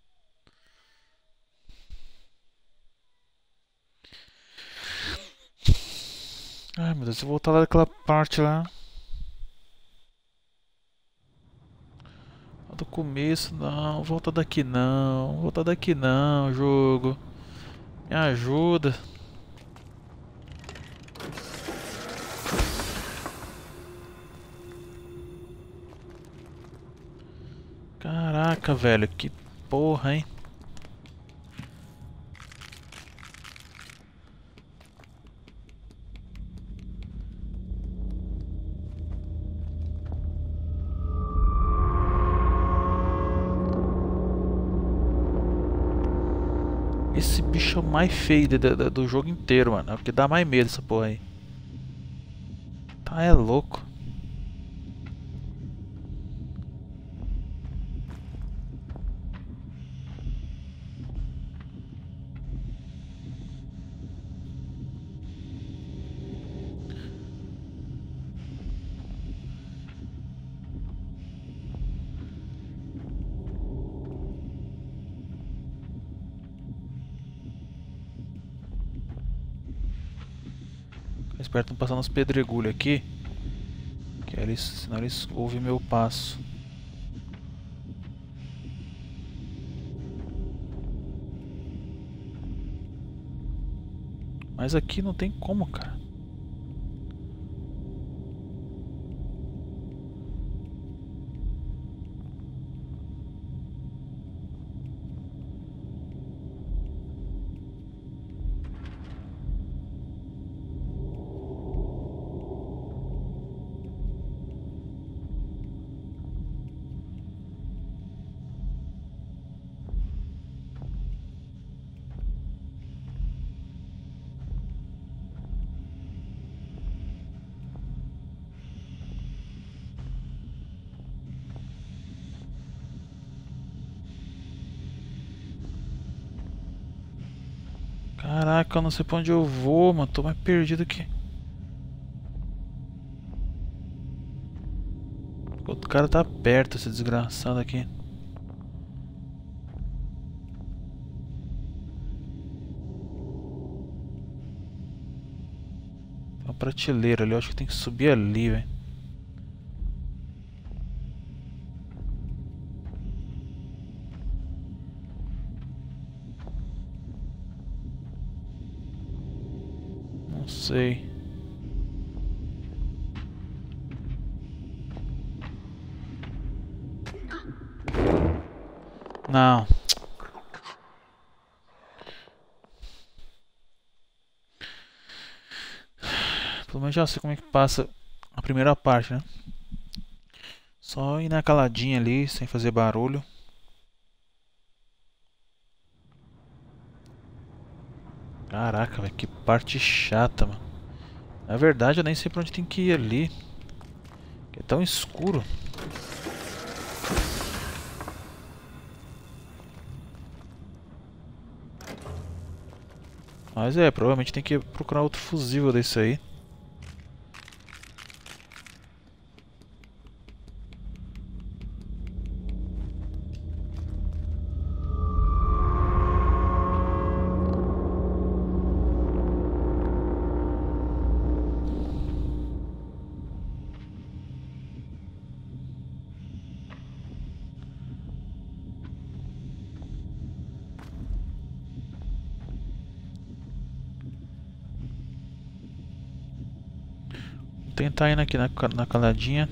Ai, meu Deus, se eu voltar lá daquela parte lá... Do começo, não. Volta daqui não. Volta daqui não, jogo. Me ajuda. Caraca, velho. Que porra, hein? Esse bicho é o mais feio do, do, do jogo inteiro, mano. É o que dá mais medo essa porra aí. Tá, é louco. Esperto não passar nos pedregulhos aqui. Que eles, senão eles ouvem meu passo. Mas aqui não tem como, cara. Caraca, eu não sei pra onde eu vou, mano. Tô mais perdido que... O outro cara tá perto, esse desgraçado aqui. Tem uma prateleira ali, eu acho que tem que subir ali, velho. Não sei. Não. Pelo menos já sei como é que passa a primeira parte, né? Só ir na caladinha ali, sem fazer barulho. Caraca, velho, que parte chata, mano. Na verdade, eu nem sei pra onde tem que ir ali. Que é tão escuro. Mas é, provavelmente tem que procurar outro fusível desse aí. Vou tentar ir aqui na, na caladinha.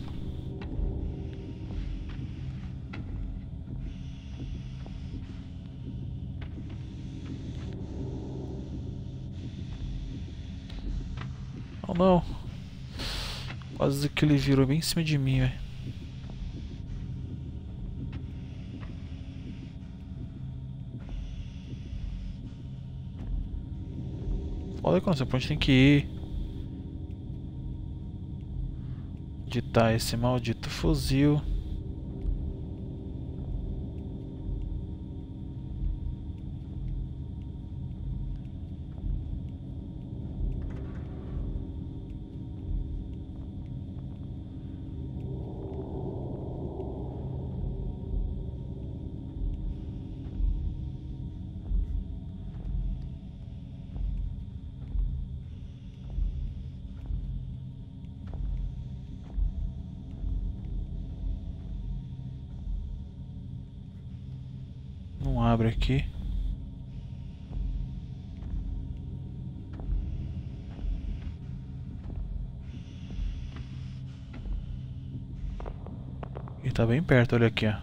Oh não. Quase que ele virou bem em cima de mim, velho. Olha que eu não sei pra onde tem que ir. Onde tá esse maldito fuzil? Não abre aqui. E tá bem perto, olha aqui, ó.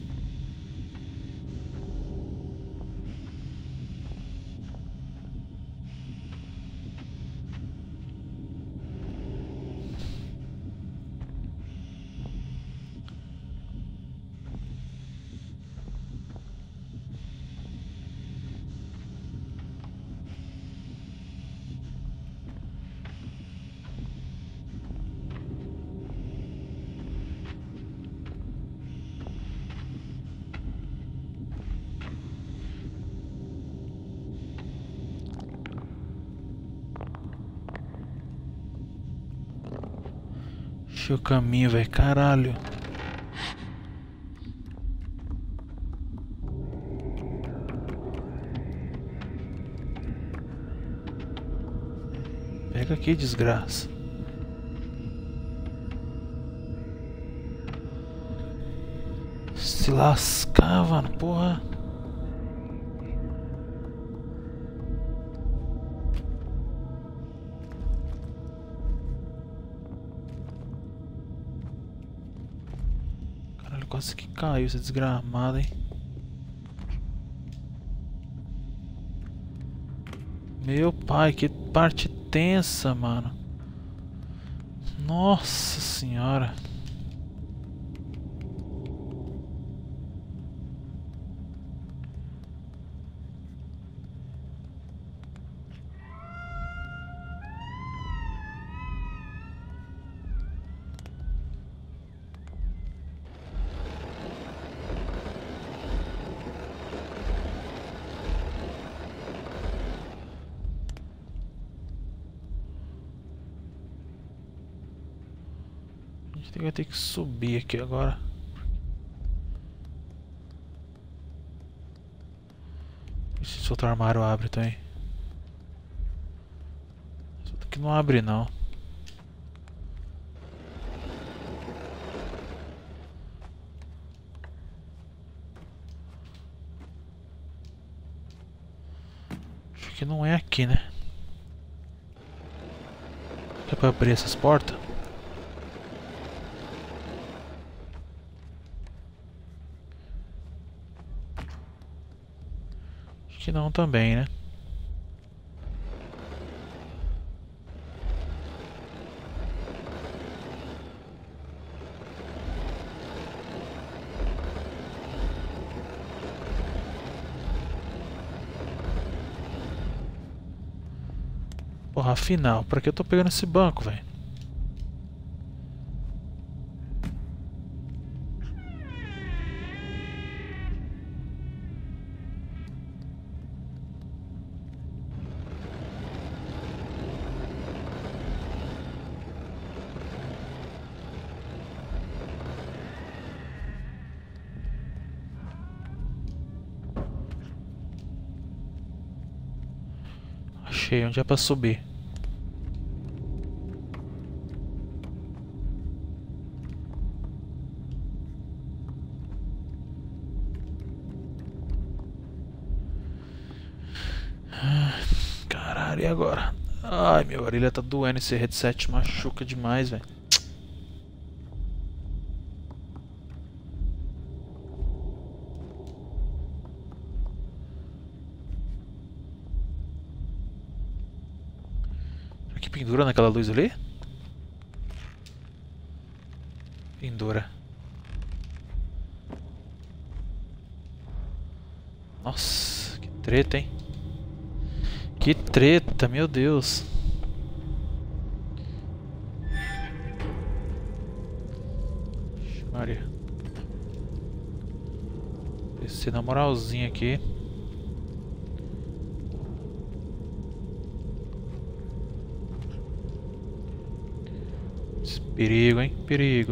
Achei o caminho, velho. Caralho. Pega aqui, desgraça. Se lascar, mano, porra. Caralho, quase que caiu esse desgramado, hein. Meu pai, que parte tensa, mano. Nossa senhora. Acho que vai ter que subir aqui agora. E se esse outro armário abre também? Esse outro aqui não abre não. Acho que não é aqui, né? É pra abrir essas portas? Acho que não também, né? Porra, afinal, pra que eu tô pegando esse banco, velho? Achei onde é pra subir. Caralho, e agora? Ai, minha orelha tá doendo, esse headset machuca demais, velho. Será que pendura naquela luz ali? Pendura. Nossa, que treta, hein? Que treta, meu Deus. Ixi, Maria. Descer na moralzinha aqui. Perigo, hein? Perigo.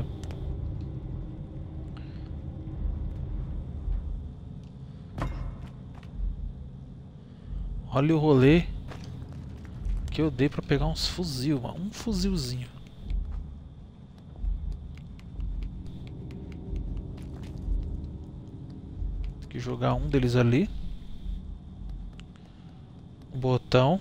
Olha o rolê que eu dei pra pegar uns fuzil, mano. Um fuzilzinho. Tem que jogar um deles ali. Um botão.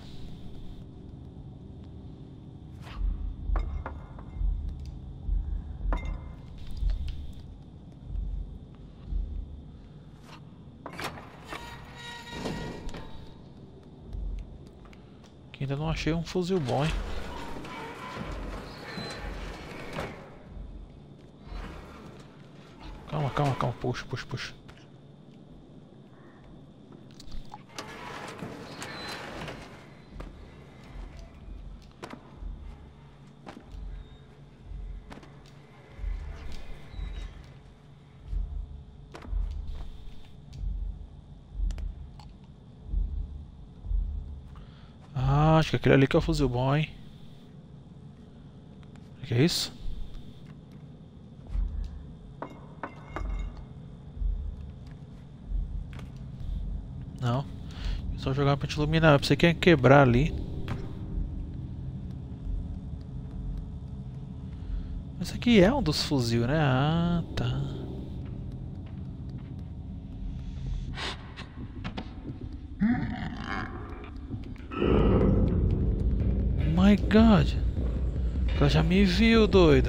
Que ainda não achei um fuzil bom, hein? Calma, calma, calma. Puxa, puxa, puxa. Ah, acho que aquele ali que é o fuzil bom, hein? O que é isso? Não. É só jogar pra te iluminar. Você quer quebrar ali. Esse aqui é um dos fuzil, né? Ah, tá. Oh my God. Ela já me viu, doido.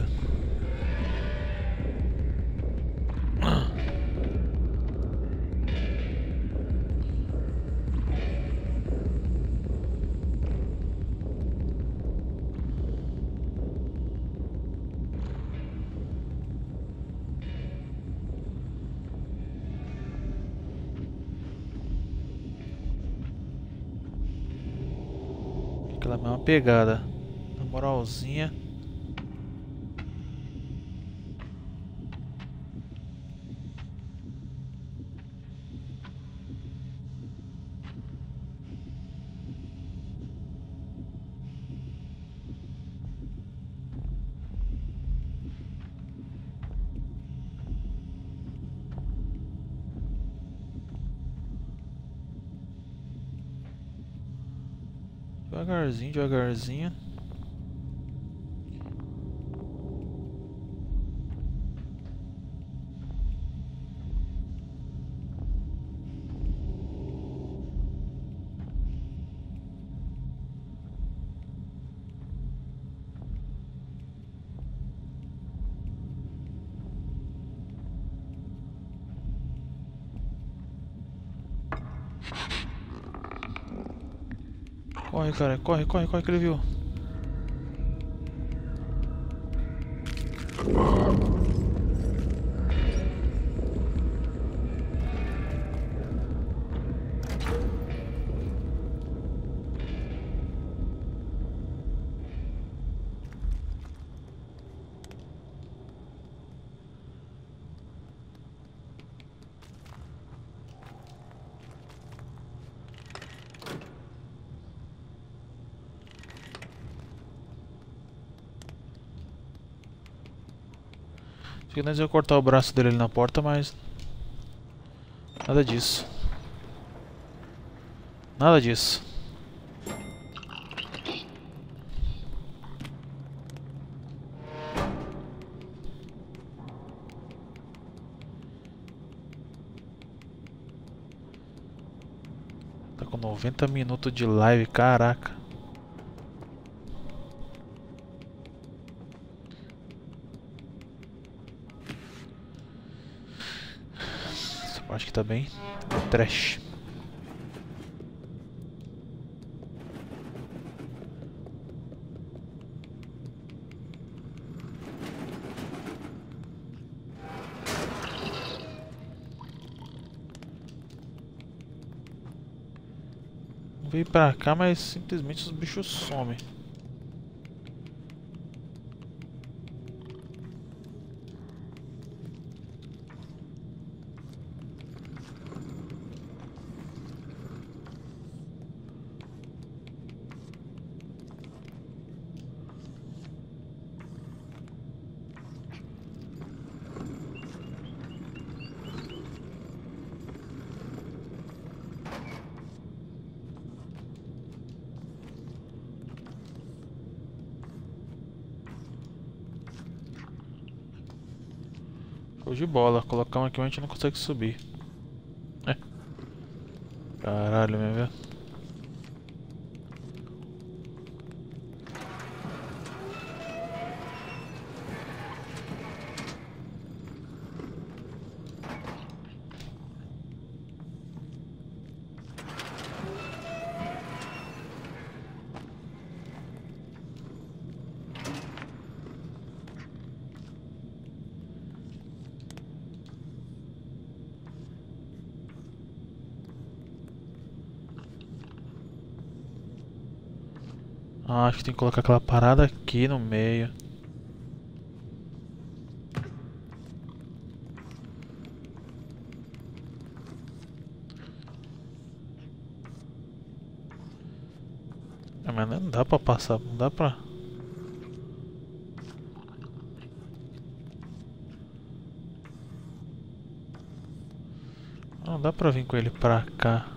Aquela mesma pegada. Na moralzinha. Devagarzinho, devagarzinho. Corre, cara, corre, corre, corre que ele viu. Achei que nós ia cortar o braço dele ali na porta, mas... nada disso. Nada disso. Tá com noventa minutos de live, caraca. Essa parte que tá bem trash. Veio pra cá, mas simplesmente os bichos somem. Show de bola, colocar um aqui mas a gente não consegue subir. É. Caralho, meu velho. Ah, acho que tem que colocar aquela parada aqui no meio. Ah, mas não dá pra passar, não dá pra... Não dá pra vir com ele pra cá.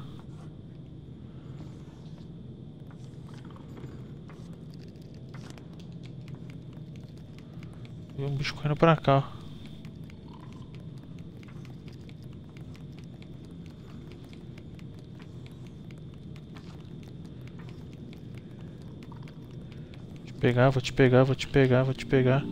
E um bicho correndo pra cá, ó. Vou te pegar, vou te pegar, vou te pegar, vou te pegar.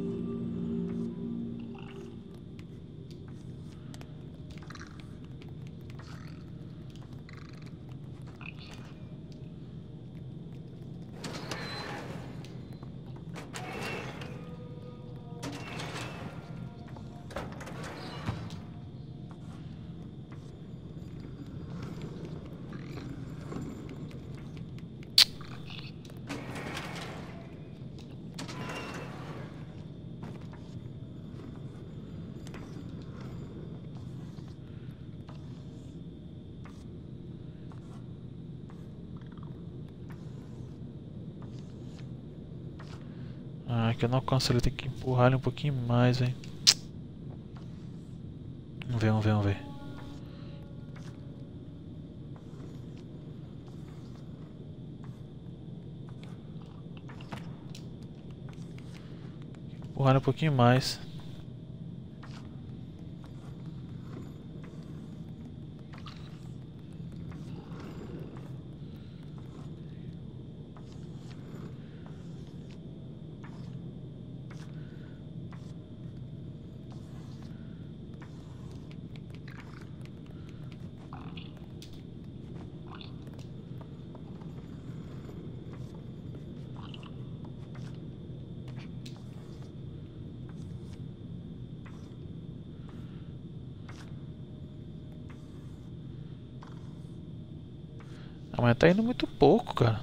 Ah, que eu não alcanço ele, tem que empurrar ele um pouquinho mais, velho. Vamos ver, vamos ver, vamos ver. Empurrar um pouquinho mais. Ah, mas tá indo muito pouco, cara.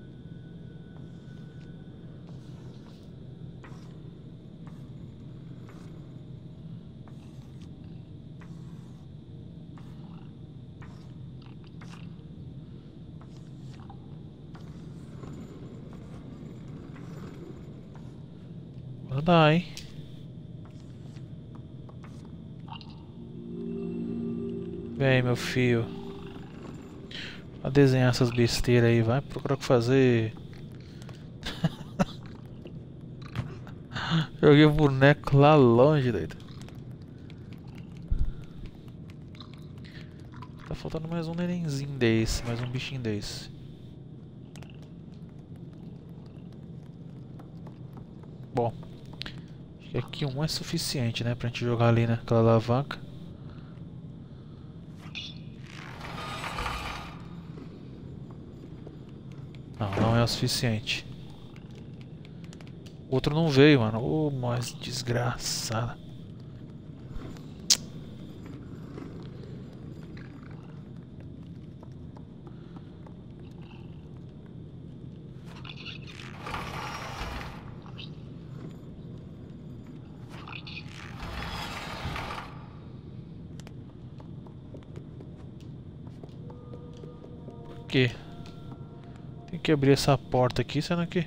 Não dá, hein? Vem, meu filho. Vai desenhar essas besteiras aí, vai procurar o que fazer. Joguei o boneco lá longe, doido. Tá faltando mais um nenenzinho desse, mais um bichinho desse. Bom, acho que aqui um é suficiente, né, pra gente jogar ali naquela alavanca. Não, não é o suficiente. O outro não veio, mano. Ô, oh, mas desgraçada. Por quê? Tem que abrir essa porta aqui, sendo que...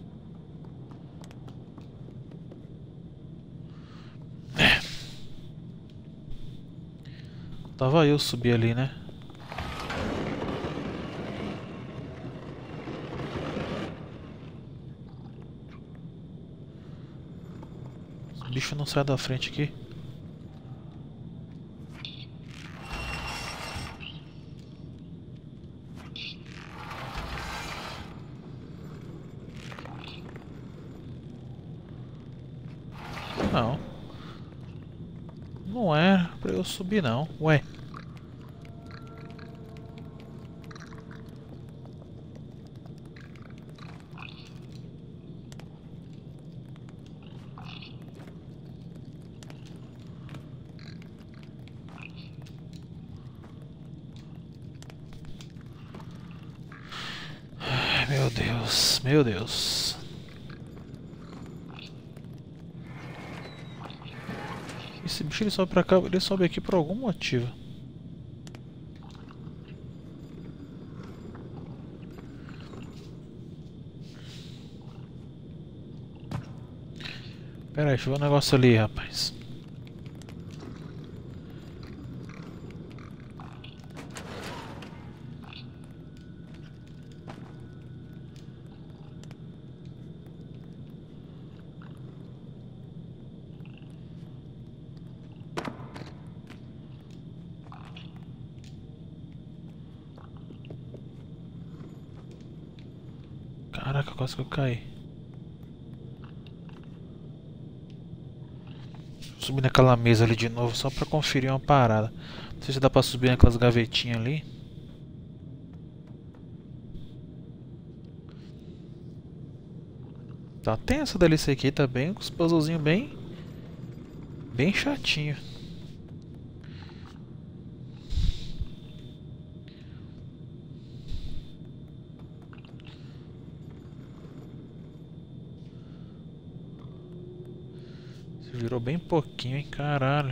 Tava eu subir ali, né? O bicho não sai da frente aqui. Não. Não é pra eu subir, não. Ué. Ai, meu Deus, meu Deus. Esse bicho ele sobe pra cá, ele sobe aqui por algum motivo. Pera aí, deixa eu ver um negócio ali, rapaz. Caraca, quase que eu caí. Vou subir naquela mesa ali de novo só pra conferir uma parada. Não sei se dá pra subir naquelas gavetinhas ali. Tá tensa a delícia aqui, tá bem com os puzzlezinhos bem... Bem chatinho. Virou bem pouquinho, hein? Caralho.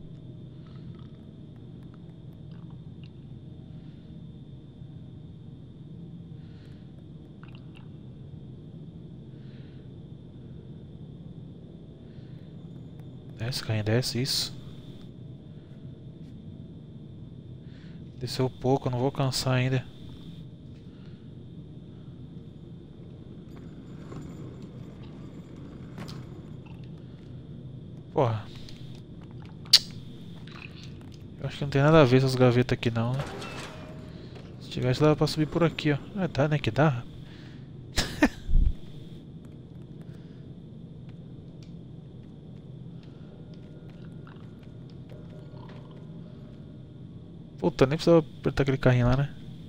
Desce, Caim, desce, isso. Desceu pouco, eu não vou cansar ainda. Porra. Eu acho que não tem nada a ver essas gavetas aqui não, né? Se tivesse, dava pra subir por aqui, ó. Ah, tá, né? Que dá. Puta, nem precisava apertar aquele carrinho lá, né?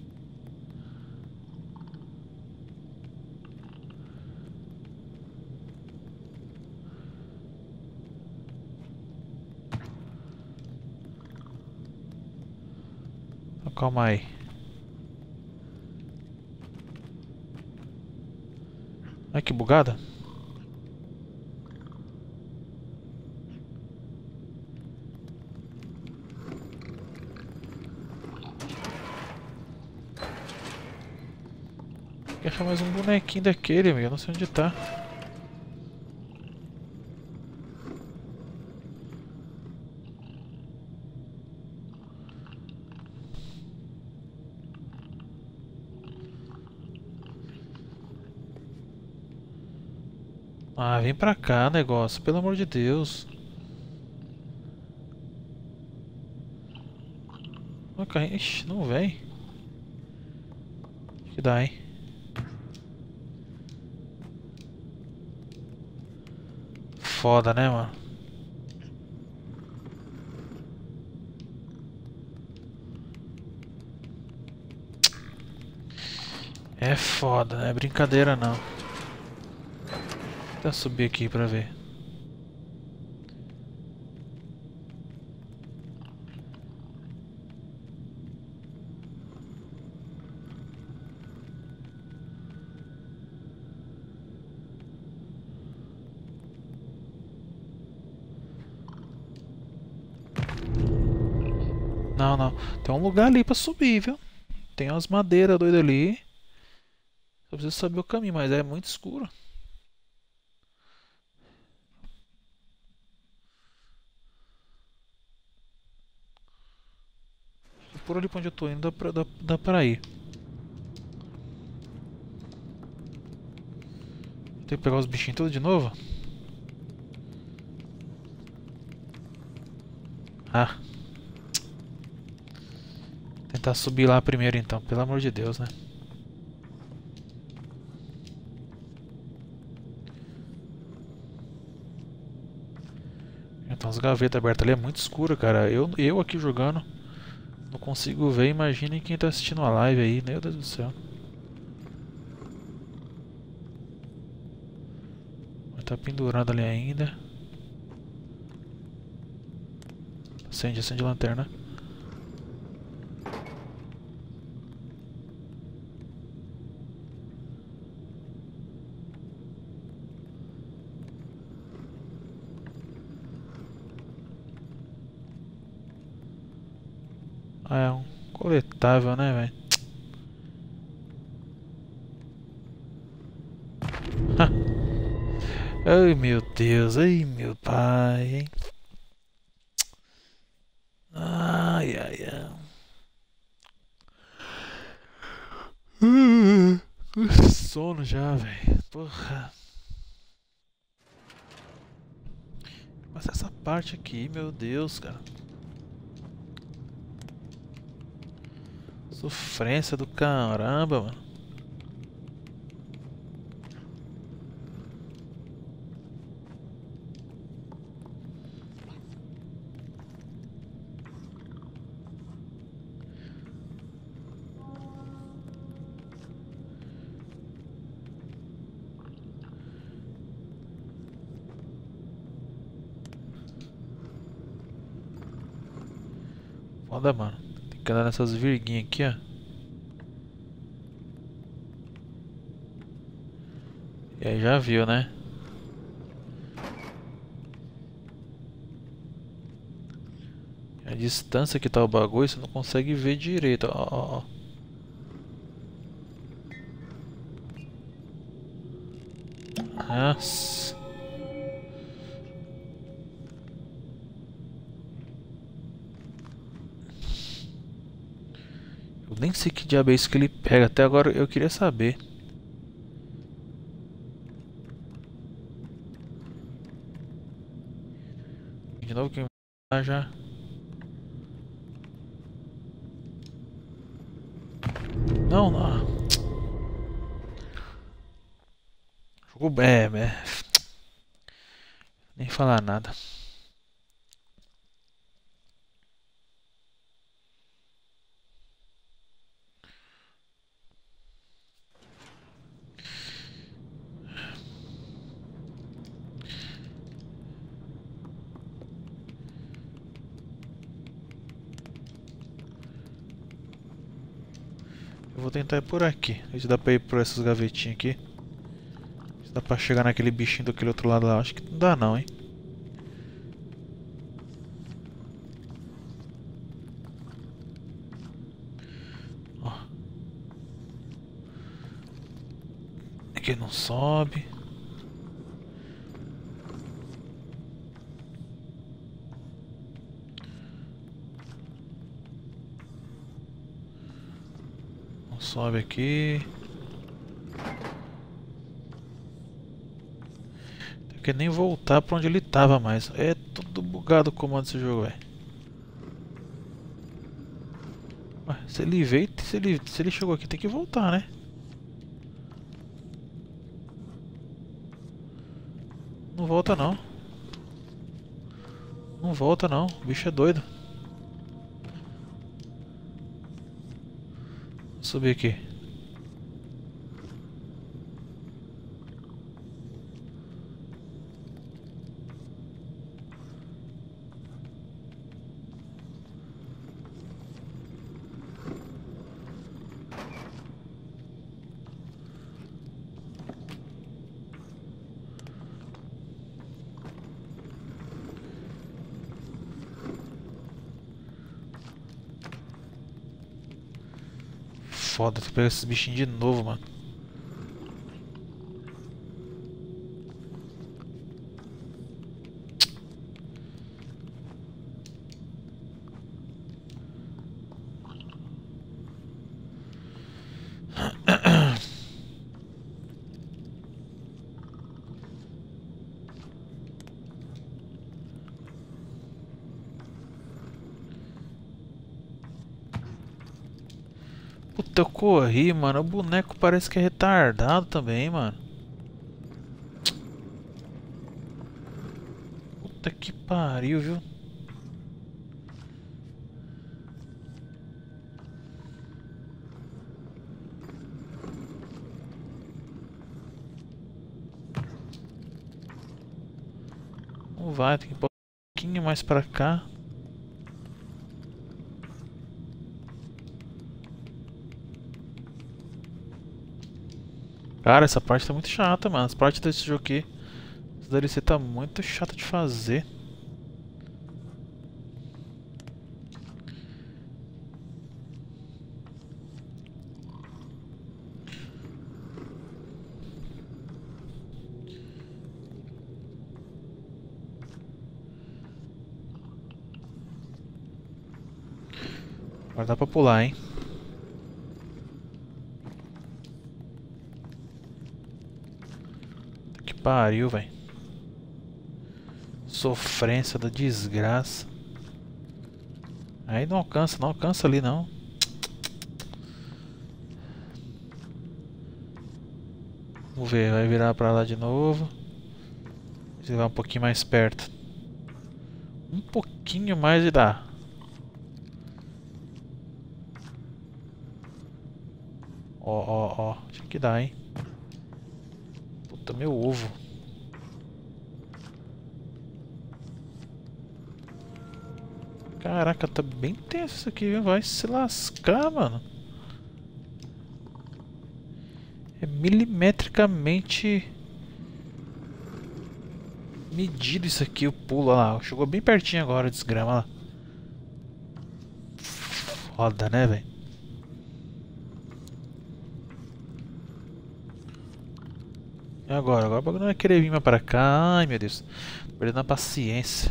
Então, calma aí. Ai, que bugada. Tem que achar mais um bonequinho daquele, amigo. Eu não sei onde tá. Ah, vem pra cá, negócio. Pelo amor de Deus. Não, carrinho. Ixi, não vem. Que dá, hein? Foda, né, mano? É foda, não é brincadeira não. Vou subir aqui pra ver. Não, não. Tem um lugar ali pra subir, viu? Tem umas madeiras doidas ali. Só preciso saber o caminho, mas é muito escuro. Por ali pra onde eu tô indo dá pra, dá, dá pra ir. Tem que pegar os bichinhos tudo de novo? Ah. Tentar subir lá primeiro então, pelo amor de Deus, né? Então as gavetas abertas ali é muito escuro, cara. Eu, eu aqui jogando não consigo ver. Imaginem quem tá assistindo a live aí, meu Deus do céu. Tá pendurado ali ainda. Acende, acende a lanterna. Ah, é um coletável, né, velho? Ai, meu Deus, ai, meu pai, hein? Ai, ai, ai. Uh, sono já, velho. Porra. Mas essa parte aqui, meu Deus, cara. Sofrência do caramba, mano. Foda, mano. Tem que andar nessas virguinhas aqui, ó. E aí já viu, né? A distância que tá o bagulho, você não consegue ver direito, ó, ó, ó. Nossa. Eu nem sei que diabo é isso que ele pega, até agora eu queria saber. novo que vai já. Não, não. Jogo bem, é. Nem falar nada. Eu vou tentar ir por aqui. Ver se dá pra ir por essas gavetinhas aqui. Se dá pra chegar naquele bichinho daquele outro lado lá. Acho que não dá não, hein. Ó. Aqui não sobe. Sobe aqui. Tem que nem voltar pra onde ele tava mais. É tudo bugado o comando desse jogo, velho. Se ele veio, se ele, se ele chegou aqui, tem que voltar, né? Não volta não. Não volta não. O bicho é doido. Vou subir aqui. Foda, tem que pegar esses bichinhos de novo, mano. Puta, eu corri, mano. O boneco parece que é retardado também, mano. Puta que pariu, viu? Não vai, tem que ir um pouquinho mais pra cá. Cara, essa parte tá muito chata, mano. As partes desse jogo aqui, essa D L C tá muito chata de fazer. Agora dá pra pular, hein? Que pariu, velho. Sofrência da desgraça. Aí não alcança, não alcança ali não. Vamos ver, vai virar pra lá de novo. Se vai um pouquinho mais perto. Um pouquinho mais e dá. Ó, ó, ó. Acho que dá, hein. Puta, meu ovo. Caraca, tá bem tenso isso aqui, viu? Vai se lascar, mano. É milimetricamente medido isso aqui, o pulo. Olha lá, chegou bem pertinho agora, desgrama lá. Foda, né, velho? E agora? Agora o bagulho não vai querer vir mais pra cá. Ai, meu Deus. Tô perdendo a paciência.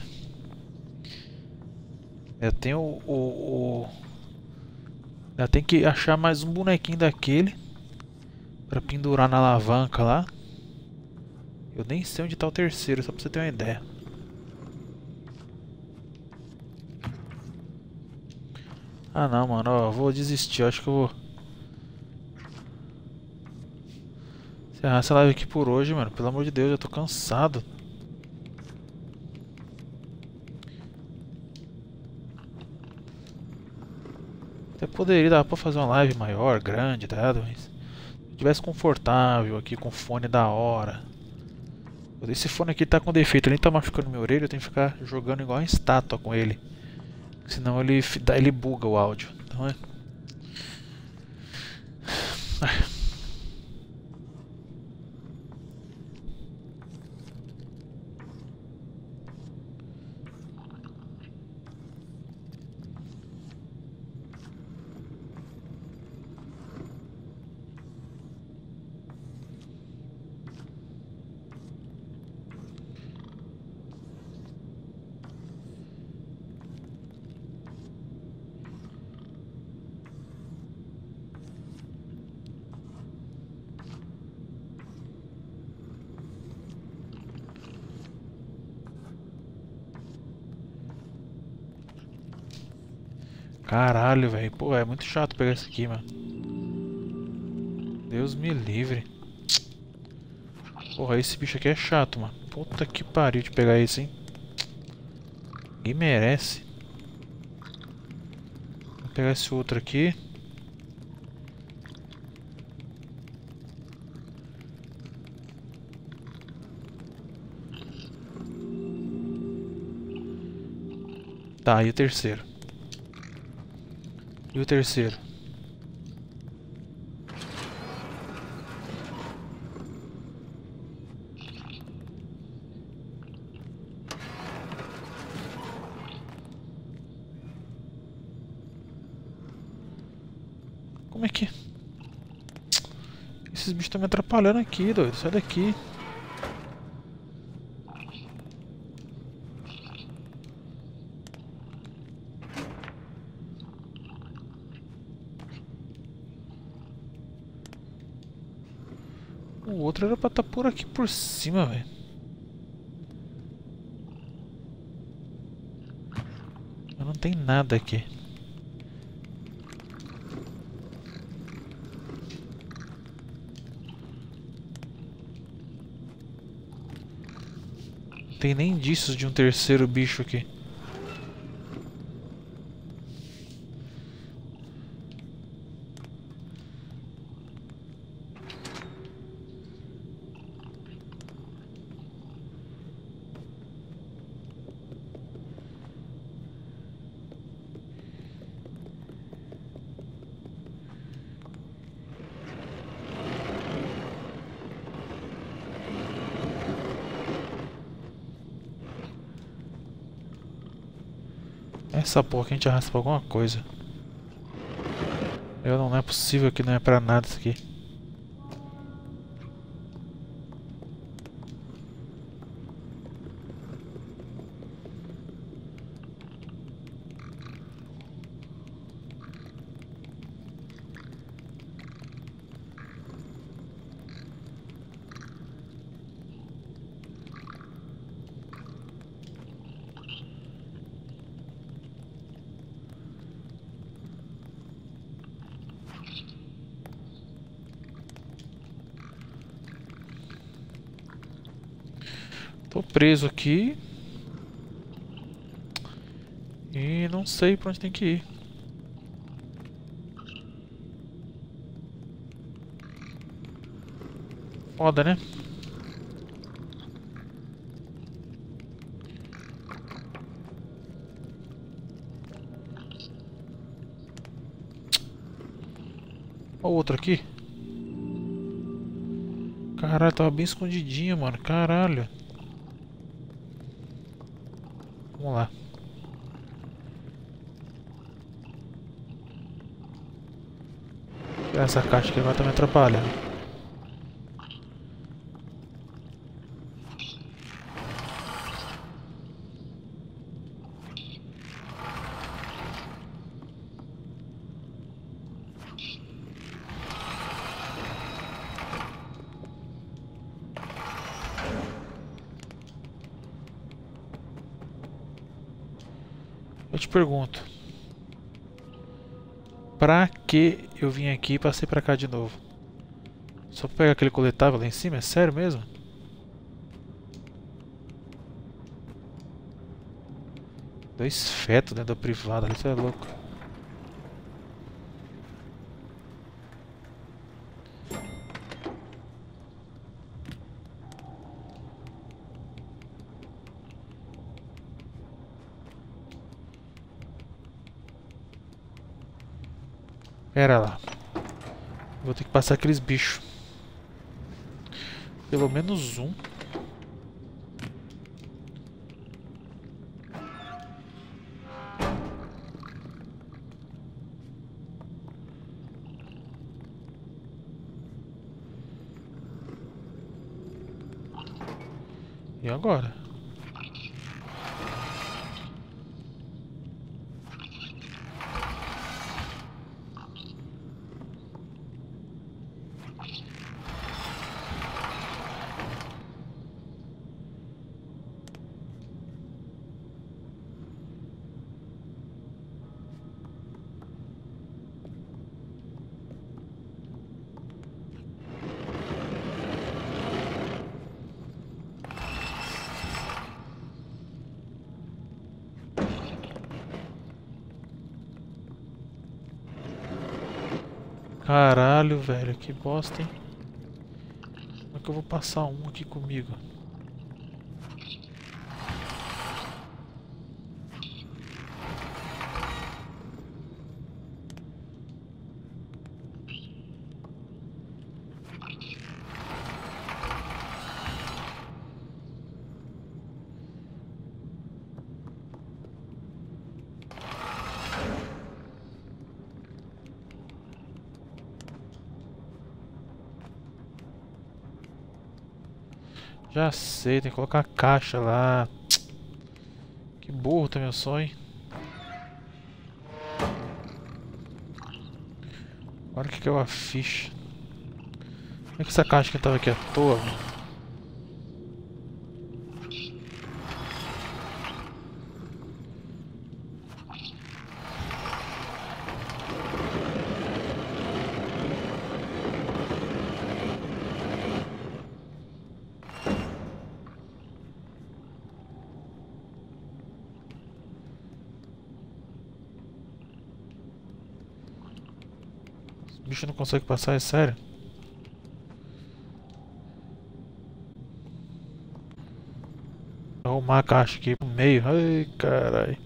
Eu tenho o, o, o... Eu tenho que achar mais um bonequinho daquele pra pendurar na alavanca lá. Eu nem sei onde tá o terceiro, só pra você ter uma ideia. Ah não, mano, ó, eu vou desistir, eu acho que eu vou encerrar essa live aqui por hoje, mano. Pelo amor de Deus, eu tô cansado. Até poderia dar pra fazer uma live maior, grande, tá ligado? Mas se tivesse confortável aqui com fone da hora. Esse fone aqui tá com defeito, ele tá machucando minha orelha, eu tenho que ficar jogando igual uma estátua com ele. Senão ele, ele buga o áudio. Então é. Caralho, velho. Pô, é muito chato pegar isso aqui, mano. Deus me livre. Porra, esse bicho aqui é chato, mano. Puta que pariu de pegar esse, hein. Ninguém merece. Vou pegar esse outro aqui. Tá, e o terceiro? E o terceiro? Como é que... Esses bichos estão me atrapalhando aqui, doido. Sai daqui. O outro era pra estar por aqui por cima, velho. Mas não tem nada aqui. Não tem nem indícios de um terceiro bicho aqui. Essa porra que a gente arrasta pra alguma coisa. Eu não, não é possível que não é pra nada isso aqui. Tô preso aqui. E não sei pra onde tem que ir. Foda, né? Olha o outro aqui. Caralho, tava bem escondidinho, mano. Caralho. Vamos lá. Tirar essa caixa aqui agora tá me atrapalhando. Eu te pergunto. pra que eu vim aqui e passei pra cá de novo? Só pra pegar aquele coletável lá em cima? É sério mesmo? Dois fetos dentro da privada, isso é louco. Pera lá. Vou ter que passar aqueles bichos. Pelo menos um. E agora? Caralho, velho, que bosta, hein? Como é que eu vou passar um aqui comigo? Já sei, tem que colocar a caixa lá. Que burro tá meu sonho. Olha o que que é uma ficha. Como é que essa caixa que tava aqui à toa, mano? O bicho não consegue passar, é sério? Vou arrumar a caixa aqui pro meio. Ai, carai.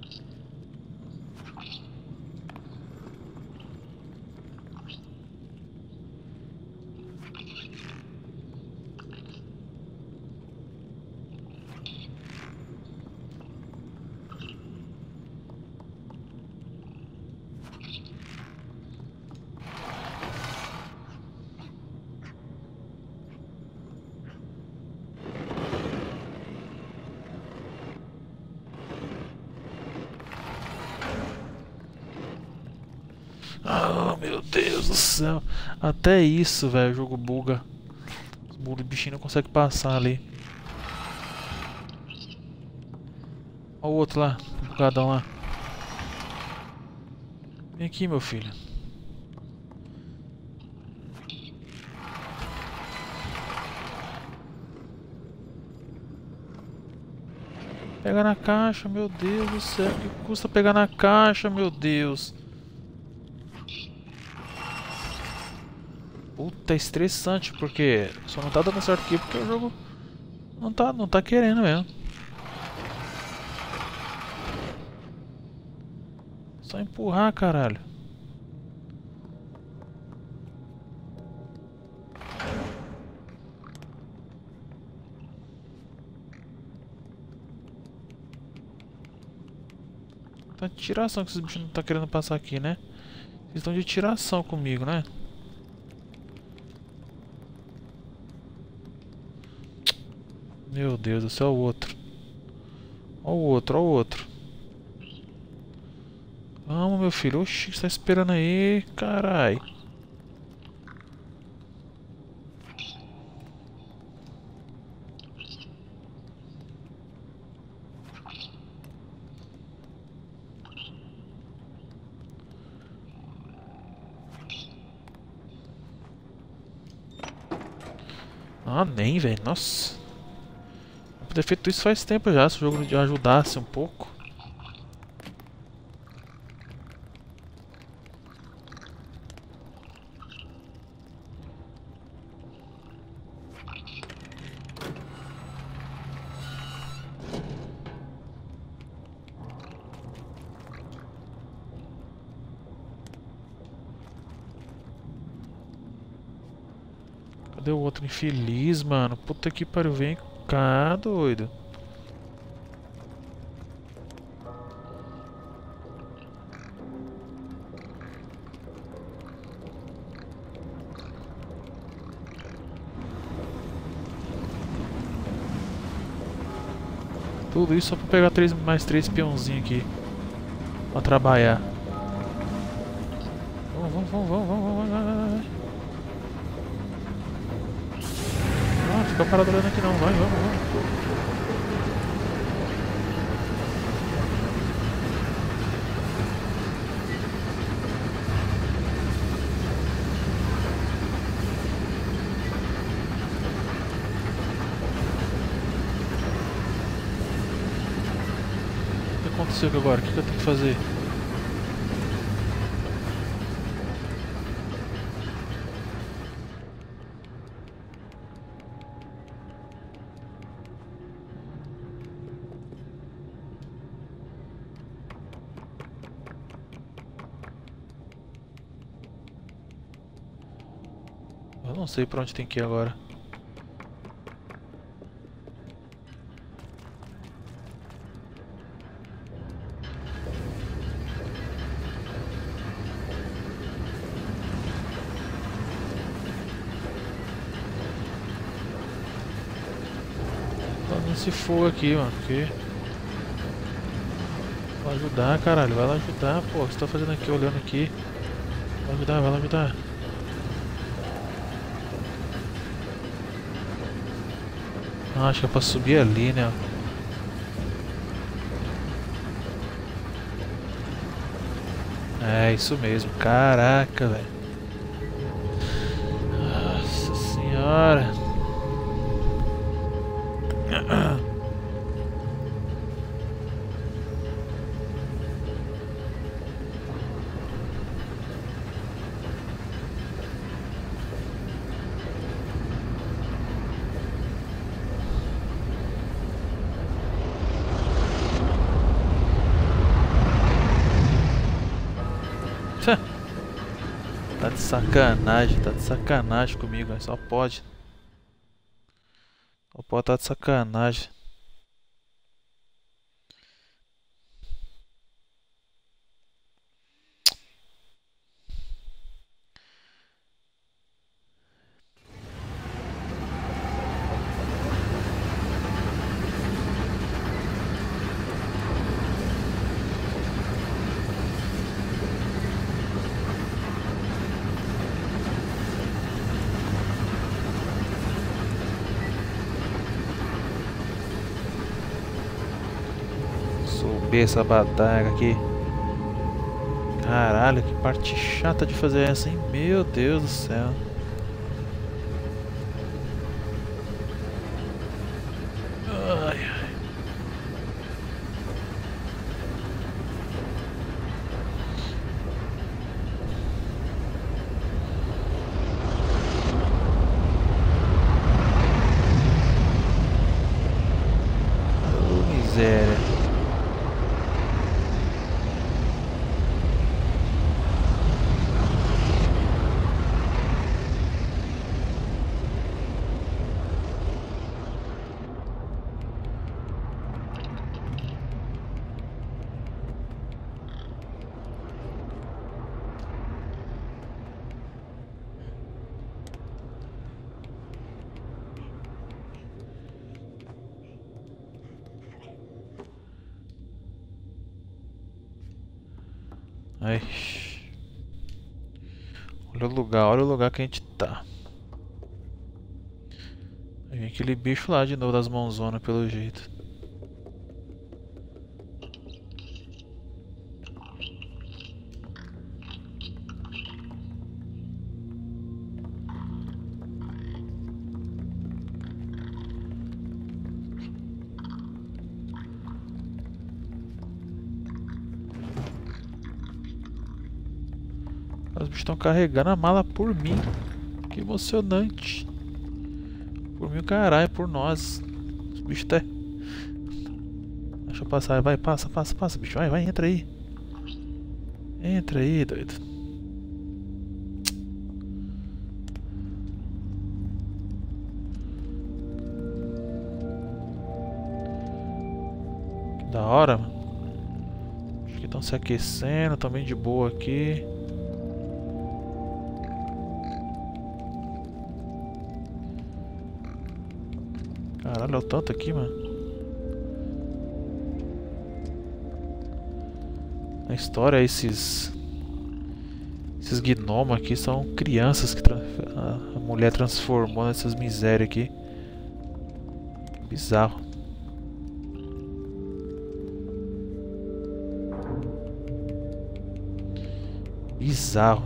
Oh, meu Deus do céu. Até isso, velho, o jogo buga. O bichinho não consegue passar ali. Olha o outro lá, o bugadão lá. Vem aqui, meu filho. Pega na caixa, meu Deus do céu. Que custa pegar na caixa, meu Deus. Puta, é estressante, porque só não tá dando certo aqui porque o jogo não tá, não tá querendo mesmo. Só empurrar, caralho. Tá de tiração que esses bichos não tá querendo passar aqui, né? Vocês estão de tiração comigo, né? Meu Deus do céu, o outro. Ó o outro, ó o outro. Vamos, meu filho. Oxi, o que você tá esperando aí, carai? Ah, nem, velho. Nossa. Eu poderia ter feito isso faz tempo já, se o jogo ajudasse um pouco. Cadê o outro infeliz, mano? Puta que pariu, vem cá, doido. Tudo isso só pra pegar três, mais três peãozinhos aqui. Pra trabalhar. Vamos, vamos, vamos, vamos, vamos, vai, vai, vai. Não, fica parado olhando aqui não, vai, vamos, vamos. O que aconteceu agora? O que eu tenho que fazer? Eu não sei pra onde tem que ir agora. Tá nesse fogo aqui, mano, porque... Vai ajudar, caralho, vai lá ajudar, pô. O que você tá fazendo aqui, olhando aqui? Vai ajudar, vai lá ajudar. Ah, acho que é pra subir ali, né? É, isso mesmo. Caraca, velho. Nossa senhora. Tá de sacanagem, tá de sacanagem comigo, véio. Só pode. Só pode tá de sacanagem. Subir essa batalha aqui. Caralho, que parte chata de fazer essa, hein? Meu Deus do céu. Ai, ai. Ô, miséria. Ai. Olha o lugar, olha o lugar que a gente tá. Vem aquele bicho lá de novo das mãozonas, pelo jeito. bichos estão carregando a mala por mim. Que emocionante. Por mim, caralho, por nós. Os bichos até... Deixa eu passar, vai, passa, passa, passa, bicho. Vai, vai, entra aí. Entra aí, doido. Que da hora, mano. Acho que estão se aquecendo, estão bem de boa aqui. Caralho, olha o tanto aqui, mano. A história, esses... Esses gnomos aqui são crianças que a, a mulher transformou nessas misérias aqui. Bizarro. Bizarro.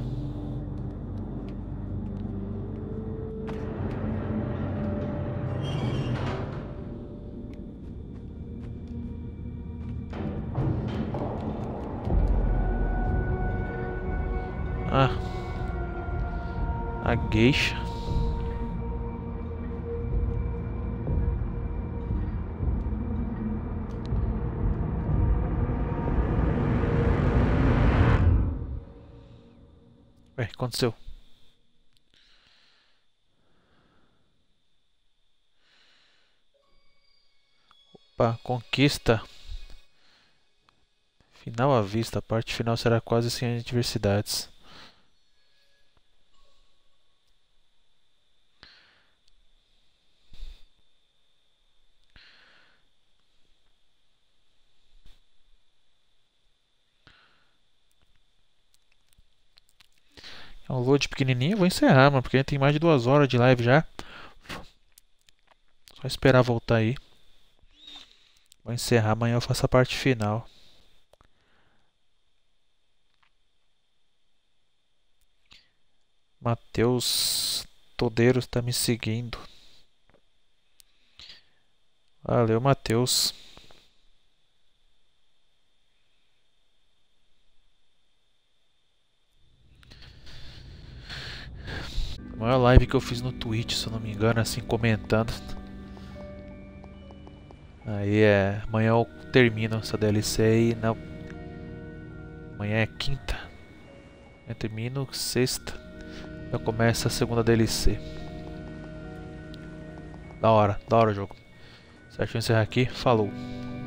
Ah, a geisha. Ué, o que aconteceu? Opa, conquista. Final à vista. A parte final será quase sem adversidades. É um load pequenininho, vou encerrar, mano, porque tem mais de duas horas de live já. Só esperar voltar aí. Vou encerrar, amanhã eu faço a parte final. Matheus Todeiro está me seguindo. Valeu, Matheus. A maior live que eu fiz no Twitch, se eu não me engano, assim, comentando. Aí é... Amanhã eu termino essa D L C aí, não... Amanhã é quinta. Eu termino sexta. Já começa a segunda D L C. Da hora, da hora o jogo. Certo, vou encerrar aqui. Falou.